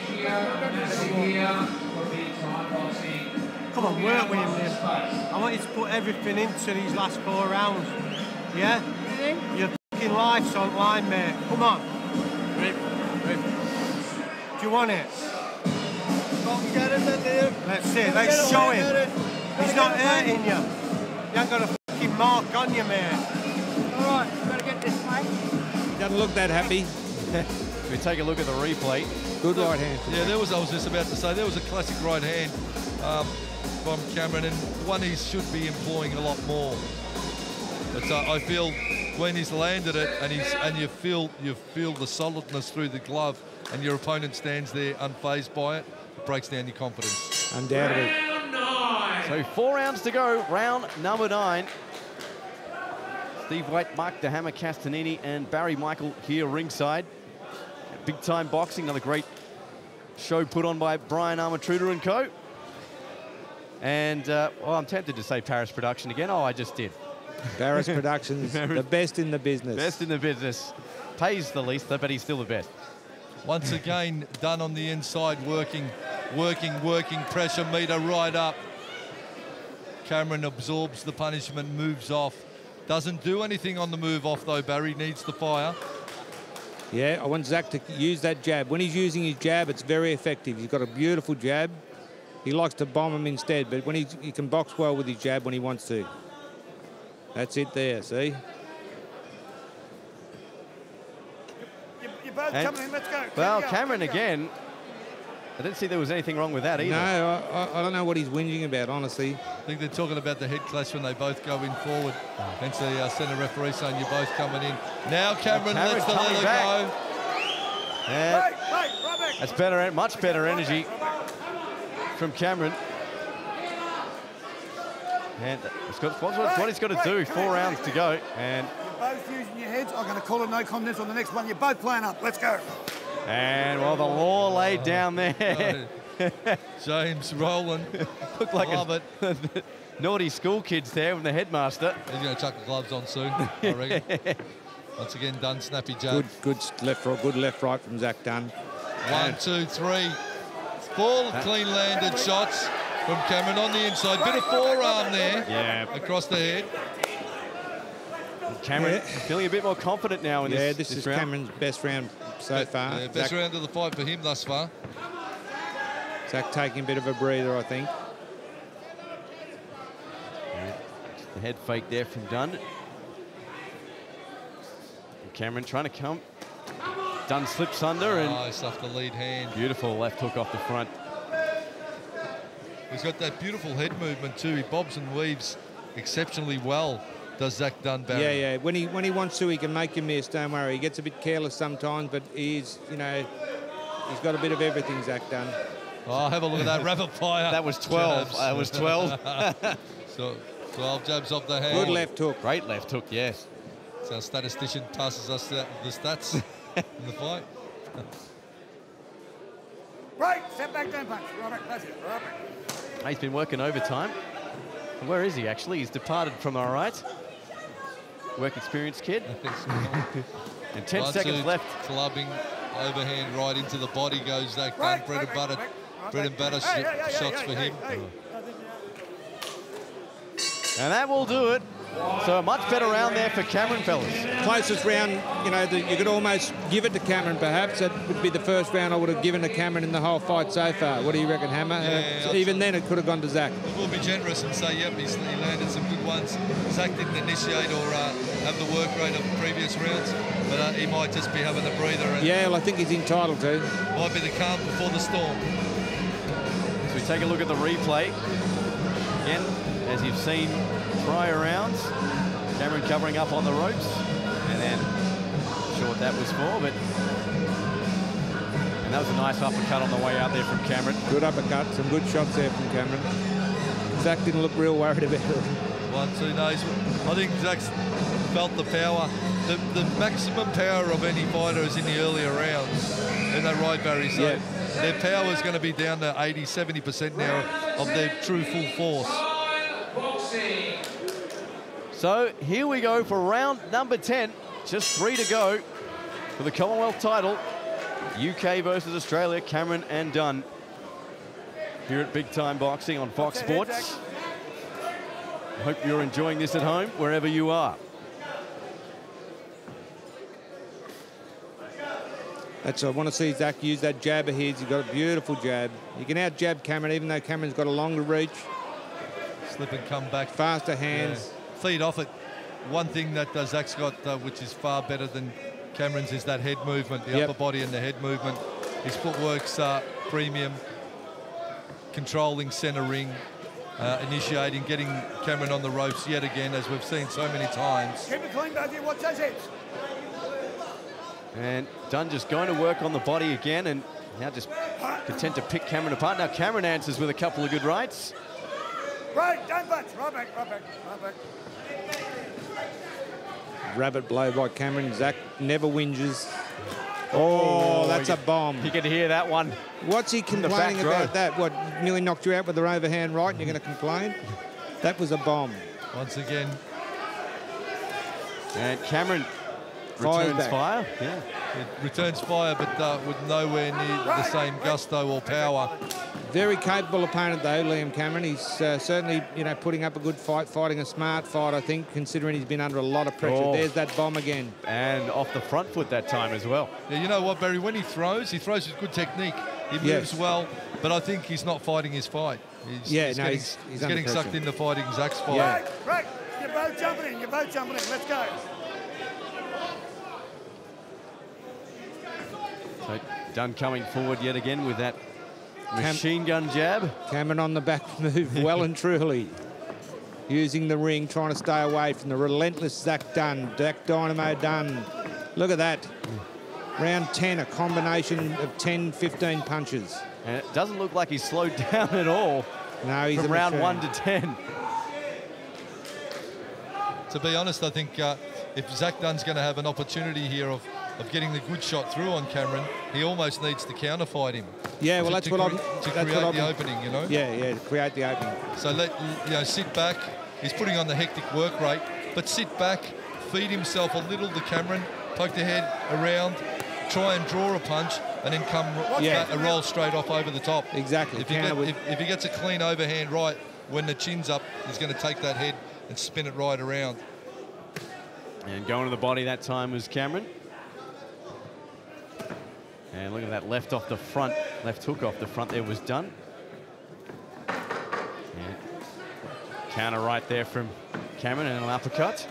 Come on, work with him, Liam. I want you to put everything into these last four rounds. Yeah? Your fucking life's on line, mate. Come on. Rip, rip. Do you want it? Get him in there. Let's see, let's show him. He's not hurting you. You ain't got a fucking mark on you, mate. All right, you better get this, mate. He doesn't look that happy. If we take a look at the replay. Good right hand. Yeah, there was, I was just about to say, there was a classic right hand um, from Cameron, and one he should be employing a lot more. But uh, I feel when he's landed it and he's and you feel you feel the solidness through the glove, and your opponent stands there unfazed by it, it breaks down your confidence. Undoubtedly. So four rounds to go, round number nine. Steve White, Mark the Hammer Castanini, and Barry Michael here ringside. Big Time Boxing, another great show put on by Brian Armatruder and co. And, uh, well, I'm tempted to say Paris Production again. Oh, I just did. Paris Productions, the best in the business. Best in the business. Pays the least, but he's still the best. Once again, done on the inside, working, working, working, pressure meter right up. Cameron absorbs the punishment, moves off. Doesn't do anything on the move off, though. Barry needs the fire. Yeah, I want Zach to use that jab. When he's using his jab, it's very effective. He's got a beautiful jab. He likes to bomb him instead, but when he, he can box well with his jab when he wants to. That's it there, see? You, you're both And- coming in, let's go. Well, Let's go, Cameron let's go. again. I didn't see there was anything wrong with that either. No, I, I, I don't know what he's whinging about, honestly. I think they're talking about the head clash when they both go in forward. Hence the uh, centre referee saying you're both coming in. Now Cameron, Cameron lets the coming leather back. go. And Right, right, right back. that's better, much better energy from Cameron. And it's got, what's what, what he's got to do. Four rounds to go. And You're both using your heads. I'm going to call a no contest on the next one. You're both playing up. Let's go. and well, the law laid down there. James Rowland. Looked like Love a, it. naughty school kids there with the headmaster. He's going to chuck the gloves on soon, I reckon. Once again, Dunn, snappy jab. Good, good left, right, good left, right from Zach Dunn. One, two, three. Four clean landed shots from Cameron on the inside. Bit of forearm there. Yeah. Across the head. Cameron Yeah. feeling a bit more confident now in Yeah, this, this, this is round. Cameron's best round so far. Yeah, best Zach, round of the fight for him thus far. Zach taking a bit of a breather, I think. The head fake there from Dunn. And Cameron trying to come. Dunn slips under and Nice off the lead hand. beautiful left hook off the front. He's got that beautiful head movement too. He bobs and weaves exceptionally well, does Zach Dunn, Barry. Yeah, yeah. When he when he wants to, he can make you miss. Don't worry. He gets a bit careless sometimes, but he's you know he's got a bit of everything. Zach Dunn. Oh, have a look at that rapid fire. That was twelve. Jabs. That was twelve. So twelve jabs off the hand. Good left hook. Great left hook, yes. So our statistician passes us the the stats in the fight. Right, step back, don't punch. Right back, that's it. Right back. He's been working overtime. And where is he actually? He's departed from our right. Work experience kid. And ten One, seconds two, left. Clubbing, overhand right into the body goes Zach Dunn. Right, Bread right, and butter, right, right, bread right. and butter Hey, sh- hey, hey, shots hey, for hey, him. hey. And that will do it. So a much better round there for Cameron, fellas. Closest round, you know, the, you could almost give it to Cameron, perhaps. That would be the first round I would have given to Cameron in the whole fight so far. What do you reckon, Hammer? Yeah, Uh, even then, it could have gone to Zach. We'll be generous and say, yep, he's, he landed some good ones. Zach didn't initiate or uh, have the work rate of previous rounds, but uh, he might just be having a breather. And Yeah, well, I think he's entitled to. might be the calm before the storm. So we take a look at the replay. Again, as you've seen prior rounds, Cameron covering up on the ropes. And then, not sure what that was for, but... And that was a nice uppercut on the way out there from Cameron. Good uppercut, some good shots there from Cameron. Zach didn't look real worried about it. One, two days. I think Zach's felt the power. The, the maximum power of any fighter is in the earlier rounds. Isn't that right, Barry? So Yeah. their power is going to be down to eighty, seventy percent now of their true full force. So here we go for round number ten. Just three to go for the Commonwealth title. U K versus Australia, Cameron and Dunn. Here at Big Time Boxing on Fox Sports. I hope you're enjoying this at home, wherever you are. That's I want to see Zach use that jab of his. He's got a beautiful jab. You can out-jab Cameron, even though Cameron's got a longer reach. Slip and come back. Faster hands. Yeah. Feed off it. One thing that uh, Zach's got, uh, which is far better than Cameron's, is that head movement, the Yep. upper body and the head movement. His footwork's uh, premium, controlling centre ring, uh, initiating, getting Cameron on the ropes yet again, as we've seen so many times. Keep it clean, both of you. Watch those hips. And Dunn just going to work on the body again, and now just content to pick Cameron apart. Now Cameron answers with a couple of good rights. Right, don't punch. Right back, right back, right back. Rabbit blow by Cameron. Zach never whinges. Oh, Oh, that's you a bomb. You can hear that one. What's he In the back complaining row. about that? What, nearly knocked you out with their overhand right and you're going to complain? That was a bomb. Once again. And Cameron Fires returns back. fire. Yeah. It returns fire, but uh, with nowhere near the same gusto or power. Very capable opponent, though, Liam Cameron. He's uh, certainly, you know, putting up a good fight, fighting a smart fight, I think, considering he's been under a lot of pressure. Oh. There's that bomb again. And off the front foot that time as well. Yeah, you know what, Barry? When he throws, he throws with good technique. He moves Yes. well, but I think he's not fighting his fight. He's, Yeah, he's no, getting, he's- he's he's under getting pressure. sucked into fighting Zach's fight. Yeah. Right, right. You're both jumping in. You're both jumping in. Let's go. So Dunn coming forward yet again with that Cam- machine gun jab. Cameron on the back move, well and truly. Using the ring, trying to stay away from the relentless Zach Dunn. Zach Dynamo Dunn. Look at that. Round ten, a combination of ten, fifteen punches. And it doesn't look like he's slowed down at all. No, he's from a round machine. one to ten. To be honest, I think uh, if Zach Dunn's going to have an opportunity here of, of getting the good shot through on Cameron, he almost needs to counterfight him. Yeah, well, to, that's to what cre- I'm... To that's create what the I'm- opening, you know? Yeah, yeah, to create the opening. So let, you know, sit back. He's putting on the hectic work rate, but sit back, feed himself a little to Cameron, poke the head around, try and draw a punch, and then come Yeah. a roll straight off over the top. Exactly. If he, Counter get, with- if, if he gets a clean overhand right, when the chin's up, he's going to take that head and spin it right around. And going to the body that time was Cameron. And look at that left off the front, left hook off the front there was Dunn. And counter right there from Cameron and an uppercut.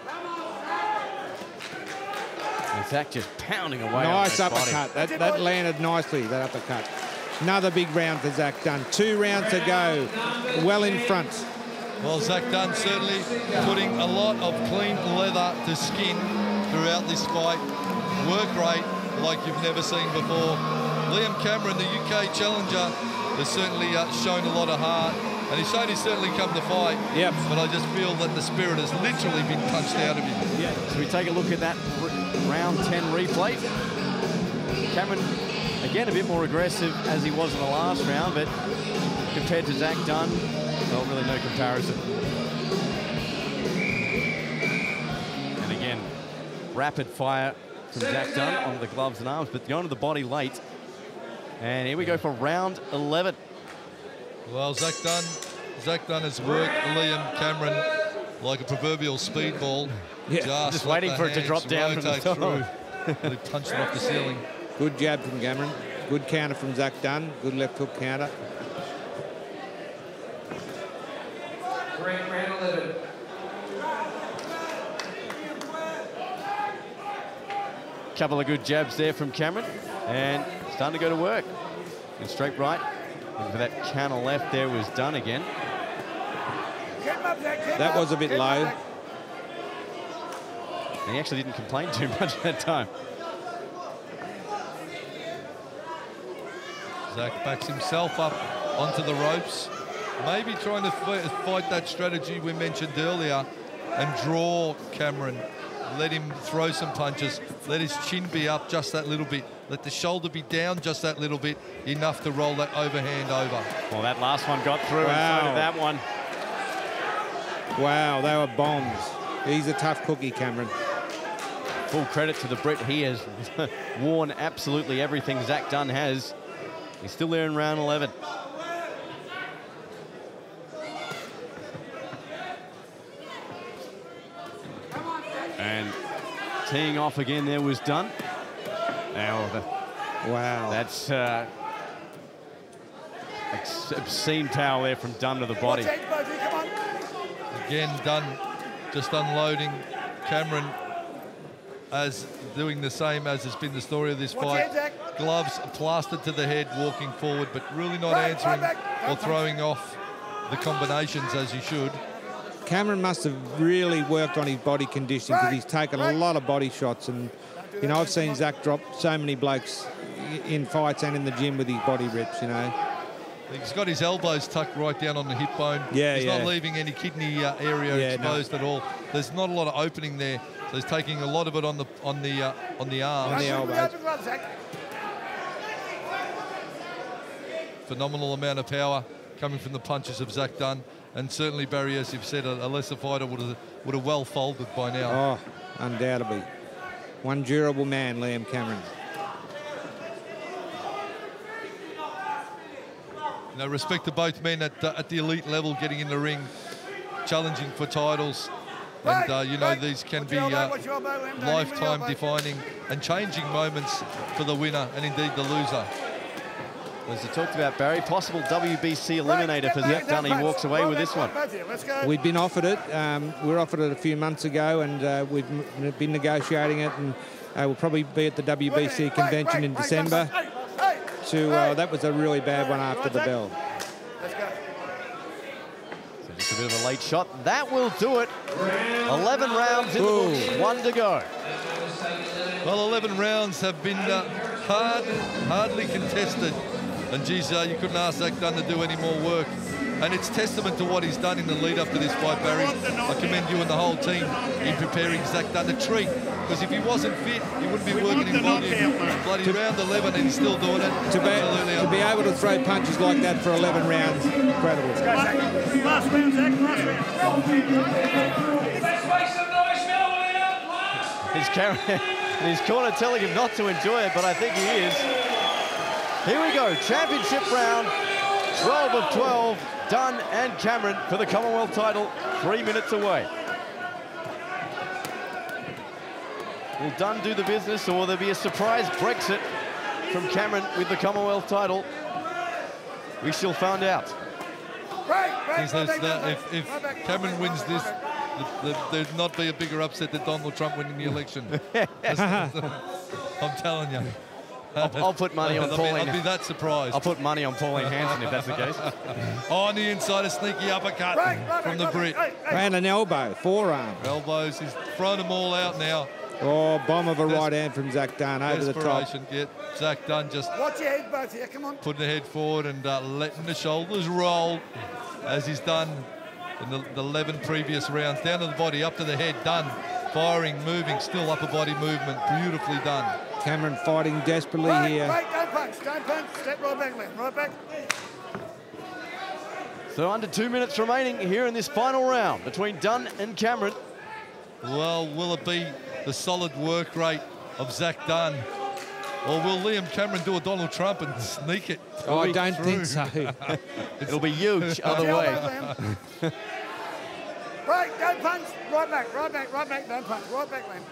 And Zach just pounding away Nice on that body. uppercut. That, that landed nicely, that uppercut. Another big round for Zach Dunn. Two rounds to go. Well in front. Well, Zach Dunn certainly putting a lot of clean leather to skin throughout this fight. Work rate like you've never seen before. Liam Cameron, the U K challenger, has certainly uh, shown a lot of heart, and he's shown he's certainly come to fight. Yep. But I just feel that the spirit has literally been punched out of him. Yeah. So we take a look at that r- round ten replay. Cameron, again, a bit more aggressive as he was in the last round, but compared to Zach Dunn, well, really no comparison. And again, rapid fire from Zach Dunn on the gloves and arms, but going to the body late. And here we go for round eleven. Well, Zach Dunn, Zach Dunn has worked Liam Cameron like a proverbial speedball. Yeah. Just, Just let waiting the for it to hands drop down from the rotate top. through. Really punched it off the ceiling. Good jab from Cameron. Good counter from Zach Dunn. Good left hook counter. Round eleven. Couple of good jabs there from Cameron, and starting to go to work. And straight right. Looking for that channel left there was Dunn again. Keep him up, Zach. Keep him That up. was a bit Keep him low. up, Zach. And he actually didn't complain too much that time. Zach backs himself up onto the ropes, maybe trying to fi- fight that strategy we mentioned earlier and draw Cameron. Let him throw some punches, let his chin be up just that little bit, let the shoulder be down just that little bit, enough to roll that overhand over. Well, that last one got through, Wow. and so did that one. Wow, they were bombs. He's a tough cookie, Cameron. Full credit to the Brit. He has worn absolutely everything Zach Dunn has. He's still there in round eleven. And teeing off again there was Dunn. Now, the, Wow. that's uh, ex- obscene power there from Dunn to the body. Watch it, both of you, come on. Again, Dunn just unloading. Cameron as doing the same as has been the story of this Watch fight. it, Zach. Gloves plastered to the head, walking forward, but really not Right, answering right back. or throwing off the combinations as he should. Cameron must have really worked on his body conditioning because he's taken a lot of body shots. And, you know, I've seen Zach drop so many blokes in fights and in the gym with his body rips, you know. He's got his elbows tucked right down on the hip bone. Yeah, He's yeah. not leaving any kidney uh, area Yeah, exposed no. at all. There's not a lot of opening there, so he's taking a lot of it on the on the uh, on the arms. On the elbows. Phenomenal amount of power coming from the punches of Zach Dunn, and certainly Barry, as you've said, a, a lesser fighter would have would have well folded by now. Oh, undoubtedly. One durable man, Liam Cameron. You know, respect to both men at, uh, at the elite level, getting in the ring, challenging for titles. And, uh, you know, these can be uh, lifetime defining and changing moments for the winner and indeed the loser. As we talked about, Barry, possible W B C eliminator for Zach Dunn. He walks away with this one. We'd been offered it. Um, we were offered it a few months ago, and uh, we've m- been negotiating it, and uh, we'll probably be at the W B C convention in December. To uh, that was a really bad one after the bell. So just a bit of a late shot. That will do it. eleven rounds in the books, one to go. Well, eleven rounds have been uh, hard, hardly contested. And geez, uh, you couldn't ask Zach Dunn to do any more work. And it's testament to what he's done in the lead up to this fight, Barry. I commend you and the whole team in preparing Zach Dunn to treat. Because if he wasn't fit, he wouldn't be working in volume. Bloody round eleven and he's still doing it. To be, to be able to throw punches like that for eleven rounds, incredible. Last round, Zach, last round. His, car- his corner telling him not to enjoy it, but I think he is. Here we go, championship round, twelve of twelve, Dunn and Cameron for the Commonwealth title, three minutes away. Will Dunn do the business, or will there be a surprise Brexit from Cameron with the Commonwealth title? We shall find out. There's, there's, uh, if, if Cameron wins this, the, the, there'd not be a bigger upset than Donald Trump winning the election. I'm telling you. I'll, I'll put money on I'll Pauline. be, I'll be that surprised. I'll put money on Pauline Hanson if that's the case. Oh, on the inside, a sneaky uppercut from the Brit. And an elbow, forearm. Elbows, he's thrown them all out now. Oh, bomb of a right hand from Zach Dunn over the top. Desperation, get Zach Dunn just Watch your head, both of you, come on. putting the head forward and uh, letting the shoulders roll as he's done in the, the eleven previous rounds. Down to the body, up to the head, done. Firing, moving, still upper body movement, beautifully done. Cameron fighting desperately Right, here. right, don't punch, don't punch. Step right back, man, right back. So under two minutes remaining here in this final round between Dunn and Cameron. Well, will it be the solid work rate of Zach Dunn? Or will Liam Cameron do a Donald Trump and sneak it? Oh, I don't through? think so. It'll be huge other way. Right, don't punch. Right back, right back, right back, don't punch. Right back, man.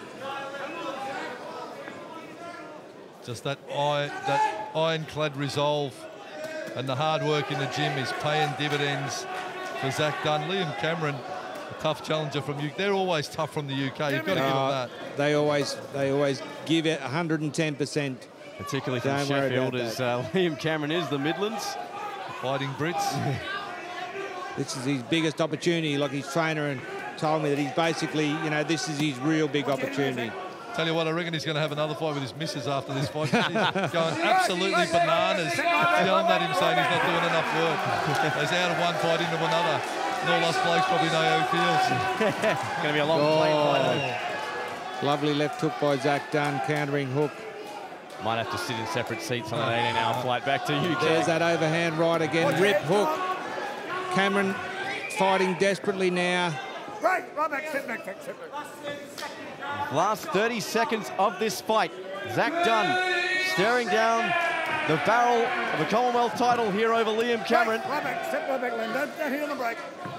Just that, eye, that ironclad resolve and the hard work in the gym is paying dividends for Zach Dunn. Liam Cameron, a tough challenger from U K. They're always tough from the U K. You've got to give them Uh, that. They always, they always give it one hundred ten percent. Particularly from Don't worry Sheffield, about as that. uh, Liam Cameron is the Midlands. Fighting Brits. This is his biggest opportunity. Like his trainer and told me that he's basically, you know, this is his real big opportunity. Tell you what, I reckon he's going to have another fight with his missus after this fight. He's going absolutely bananas, yelling at him saying he's not doing enough work. He's out of one fight into another. And all us blokes probably know how he feels. Going to be a long Oh. play fight. Lovely left hook by Zach Dunn, countering hook. Might have to sit in separate seats on an eighteen hour flight back to U K. There's that overhand right again. Rip hook. Cameron fighting desperately now. Right, right back, sit back, sit back. Last thirty seconds of this fight. Zach Dunn staring down the barrel of the Commonwealth title here over Liam Cameron. Right, right back, step right back, Len. Don't, don't hit on the break.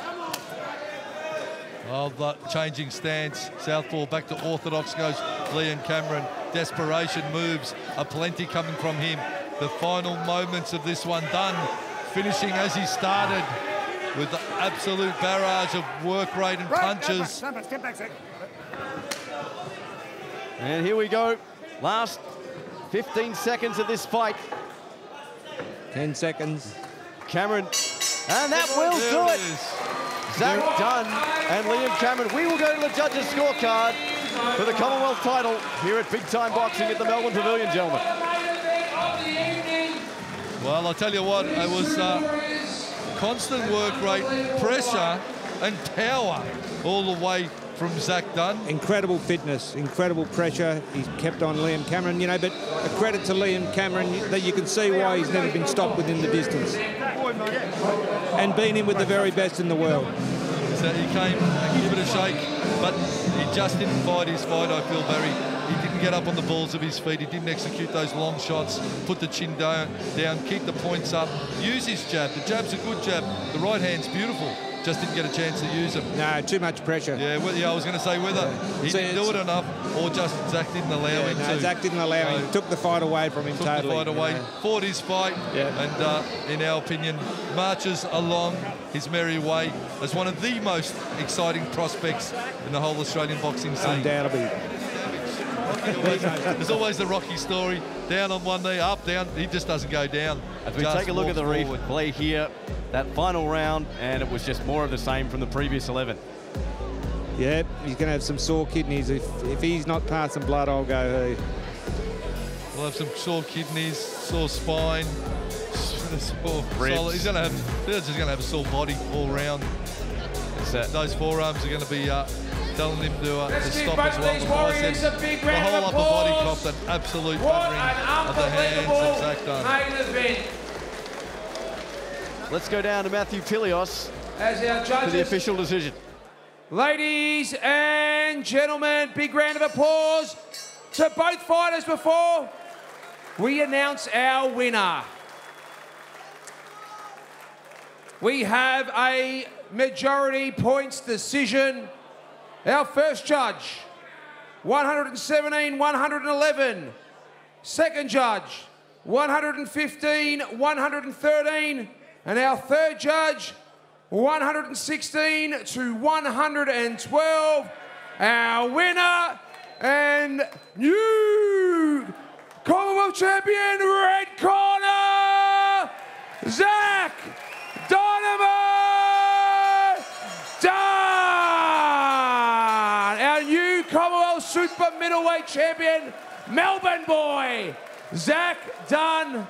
Oh, the changing stance. Southpaw back to orthodox goes Liam Cameron. Desperation moves are plenty coming from him. The final moments of this one done. Finishing as he started with the absolute barrage of work rate and Right, punches. Step back, step back, step back. And here we go. Last fifteen seconds of this fight. ten seconds. Cameron And that will There do it it. is. Zach Dunn and Liam Cameron. We will go to the judges' scorecard for the Commonwealth title here at Big Time Boxing at the Melbourne Pavilion, gentlemen. Well, I'll tell you what, it was uh, constant work rate, pressure and power all the way from Zach Dunn. Incredible fitness, incredible pressure. He's kept on Liam Cameron, you know, but a credit to Liam Cameron that you can see why he's never been stopped within the distance. And been in with the very best in the world. So he came and give it a shake, but he just didn't fight his fight, I feel, Barry. He didn't get up on the balls of his feet. He didn't execute those long shots, put the chin down, down, keep the points up, use his jab. The jab's a good jab. The right hand's beautiful. Just didn't get a chance to use him. No, too much pressure. Yeah, well, yeah I was going to say whether he So didn't do it enough or just Zach didn't allow Yeah, him no, to. Zach didn't allow him. So- Took the fight away from him Took totally. the fight away, you know. fought his fight, Yeah. and uh, in our opinion, marches along his merry way as one of the most exciting prospects in the whole Australian boxing scene. Undoubtedly. There's always the Rocky story, down on one knee, up, down, he just doesn't go down. As we Just take a look at the walks forward. replay here, that final round, and it was just more of the same from the previous eleven. Yeah, he's going to have some sore kidneys. If if he's not passing blood, I'll go. Hey. We'll have some sore kidneys, sore spine, sore Ribs. solid. He's going to have, he's just going to have a sore body all round. Those forearms are going to be uh, telling him to, uh, to Let's give stop both as of well. these The warriors biceps, a big the round whole of upper body applause. copped an absolute What buttering an of the hands of Zach Dunn. unbelievable main event. Let's go down to Matthew Pilios As our for judges, the official decision. ladies and gentlemen, big round of applause to both fighters before we announce our winner. We have a majority points decision. Our first judge, one seventeen, one eleven. Second judge, one fifteen, one thirteen. And our third judge, one sixteen to one twelve. Our winner and new Commonwealth champion, red corner, Zach Dynamite Dunn. Our new Commonwealth super middleweight champion, Melbourne boy, Zach Dunn.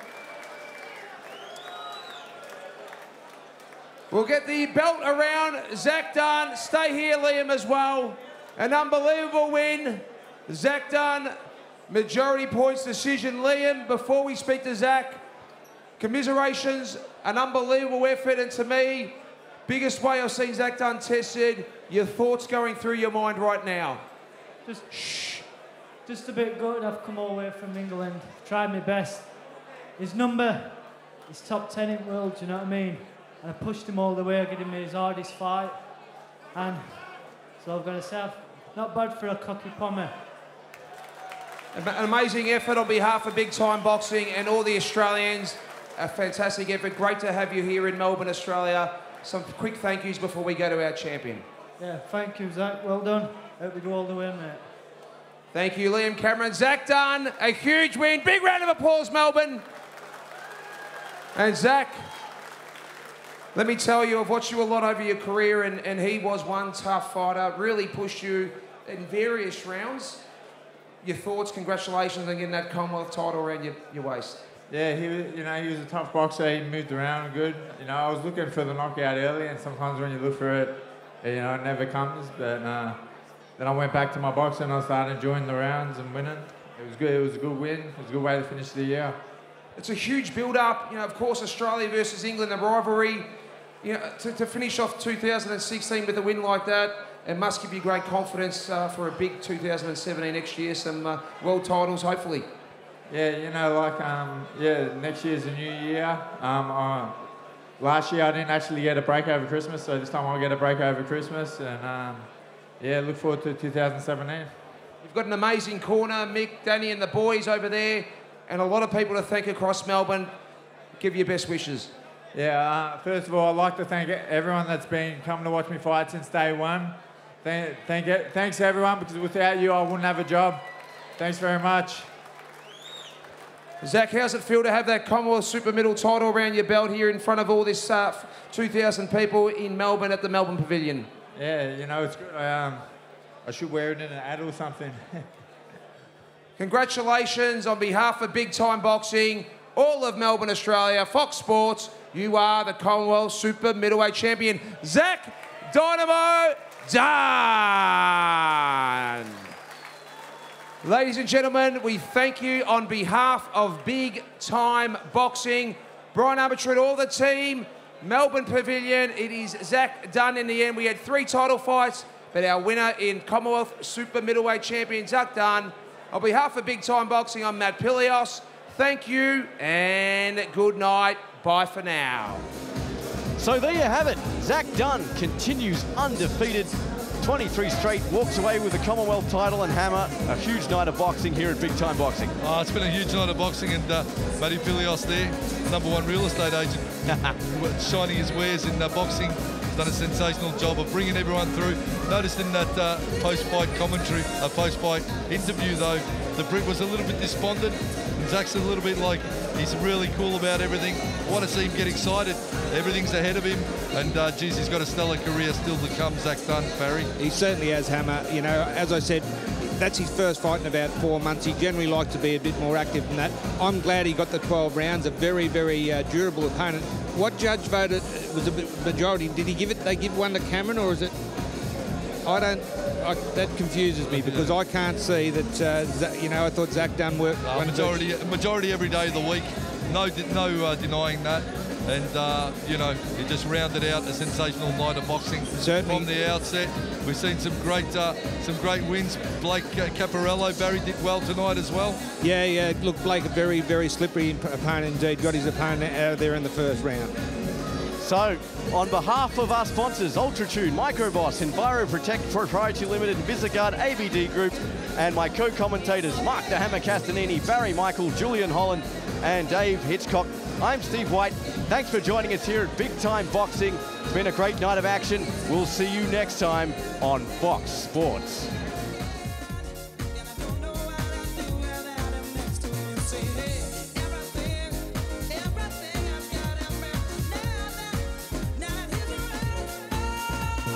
We'll get the belt around Zach Dunn. Stay here, Liam, as well. An unbelievable win. Zach Dunn, majority points decision. Liam, before we speak to Zach, commiserations, an unbelievable effort, and to me, biggest way I've seen Zach Dunn tested. Your thoughts going through your mind right now? Just, Shh. just a bit gutted. I've come all the way from England, tried my best. His number is top ten in the world, do you know what I mean? And I pushed him all the way, getting me his hardest fight. And so I've got to say, not bad for a cocky pommer. An amazing effort on behalf of Big Time Boxing and all the Australians. A fantastic effort. Great to have you here in Melbourne, Australia. Some quick thank yous before we go to our champion. Yeah, thank you, Zach. Well done. Hope we go all the way, mate. Thank you, Liam Cameron. Zach Dunn, a huge win. Big round of applause, Melbourne. And Zach, let me tell you, I've watched you a lot over your career, and, and he was one tough fighter, really pushed you in various rounds. Your thoughts, congratulations on getting that Commonwealth title around your, your waist. Yeah, he was, you know, he was a tough boxer. He moved around good. You know, I was looking for the knockout early, and sometimes when you look for it, you know, it never comes. But uh, then I went back to my boxing and I started enjoying the rounds and winning. It was good. It was a good win. It was a good way to finish the year. It's a huge build-up. You know, of course, Australia versus England, the rivalry. You know, to, to finish off two thousand sixteen with a win like that, it must give you great confidence uh, for a big two thousand seventeen next year, some uh, world titles, hopefully. Yeah, you know, like, um, yeah, next year's a new year. Um, uh, last year I didn't actually get a break over Christmas, so this time I'll get a break over Christmas. And um, yeah, look forward to two thousand seventeen. You've got an amazing corner, Mick, Danny and the boys over there, and a lot of people to thank across Melbourne. Give your best wishes. Yeah, uh, first of all, I'd like to thank everyone that's been coming to watch me fight since day one. Thank, thank it, thanks everyone, because without you I wouldn't have a job. Thanks very much. Zach, how's it feel to have that Commonwealth Super Middle title around your belt here in front of all this uh, two thousand people in Melbourne at the Melbourne Pavilion? Yeah, you know, it's good. I, um, I should wear it in an ad or something. Congratulations on behalf of Big Time Boxing, all of Melbourne, Australia, Fox Sports. You are the Commonwealth Super Middleweight Champion, Zach Dynamo Dunn. Ladies and gentlemen, we thank you on behalf of Big Time Boxing. Brian Arbitrate, all the team, Melbourne Pavilion. It is Zach Dunn in the end. We had three title fights, but our winner in Commonwealth Super Middleweight Champion, Zach Dunn. On behalf of Big Time Boxing, I'm Matt Pilios. Thank you and good night. Bye for now. So there you have it. Zach Dunn continues undefeated. twenty-three straight, walks away with the Commonwealth title and hammer. A huge night of boxing here at Big Time Boxing. Oh, it's been a huge night of boxing, and uh, Matty Pilios there, number one real estate agent, shining his wares in uh, boxing. He's done a sensational job of bringing everyone through. Noticed in that uh, post-fight commentary, uh, post-fight interview though, the Brit was a little bit despondent. And Zach's a little bit like, he's really cool about everything. I want to see him get excited. Everything's ahead of him. And, uh, geez, he's got a stellar career still to come, Zach Dunn, Barry. He certainly has, Hammer. You know, as I said, that's his first fight in about four months. He generally likes to be a bit more active than that. I'm glad he got the twelve rounds, a very, very uh, durable opponent. What judge voted was a majority? Did he give it, they give one to Cameron, or is it? I don't, I, that confuses me because I can't see that, uh, Zach, you know, I thought Zach Dunn worked. Uh, majority, majority every day of the week. No, no uh, denying that. And, uh, you know, he just rounded out a sensational night of boxing. Certainly. From the outset. We've seen some great uh, some great wins. Blake uh, Caparello, Barry, did well tonight as well. Yeah, yeah. Look, Blake, a very, very slippery opponent indeed. Got his opponent out of there in the first round. So, on behalf of our sponsors, UltraTune, Microboss, EnviroProtect Proprietary Limited, Visagard, A B D Group, and my co-commentators, Mark the Hammer Castanini, Barry Michael, Julian Holland, and Dave Hitchcock. I'm Steve White. Thanks for joining us here at Big Time Boxing. It's been a great night of action. We'll see you next time on Fox Sports.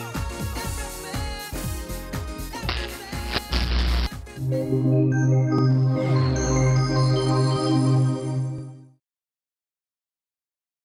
Thank you.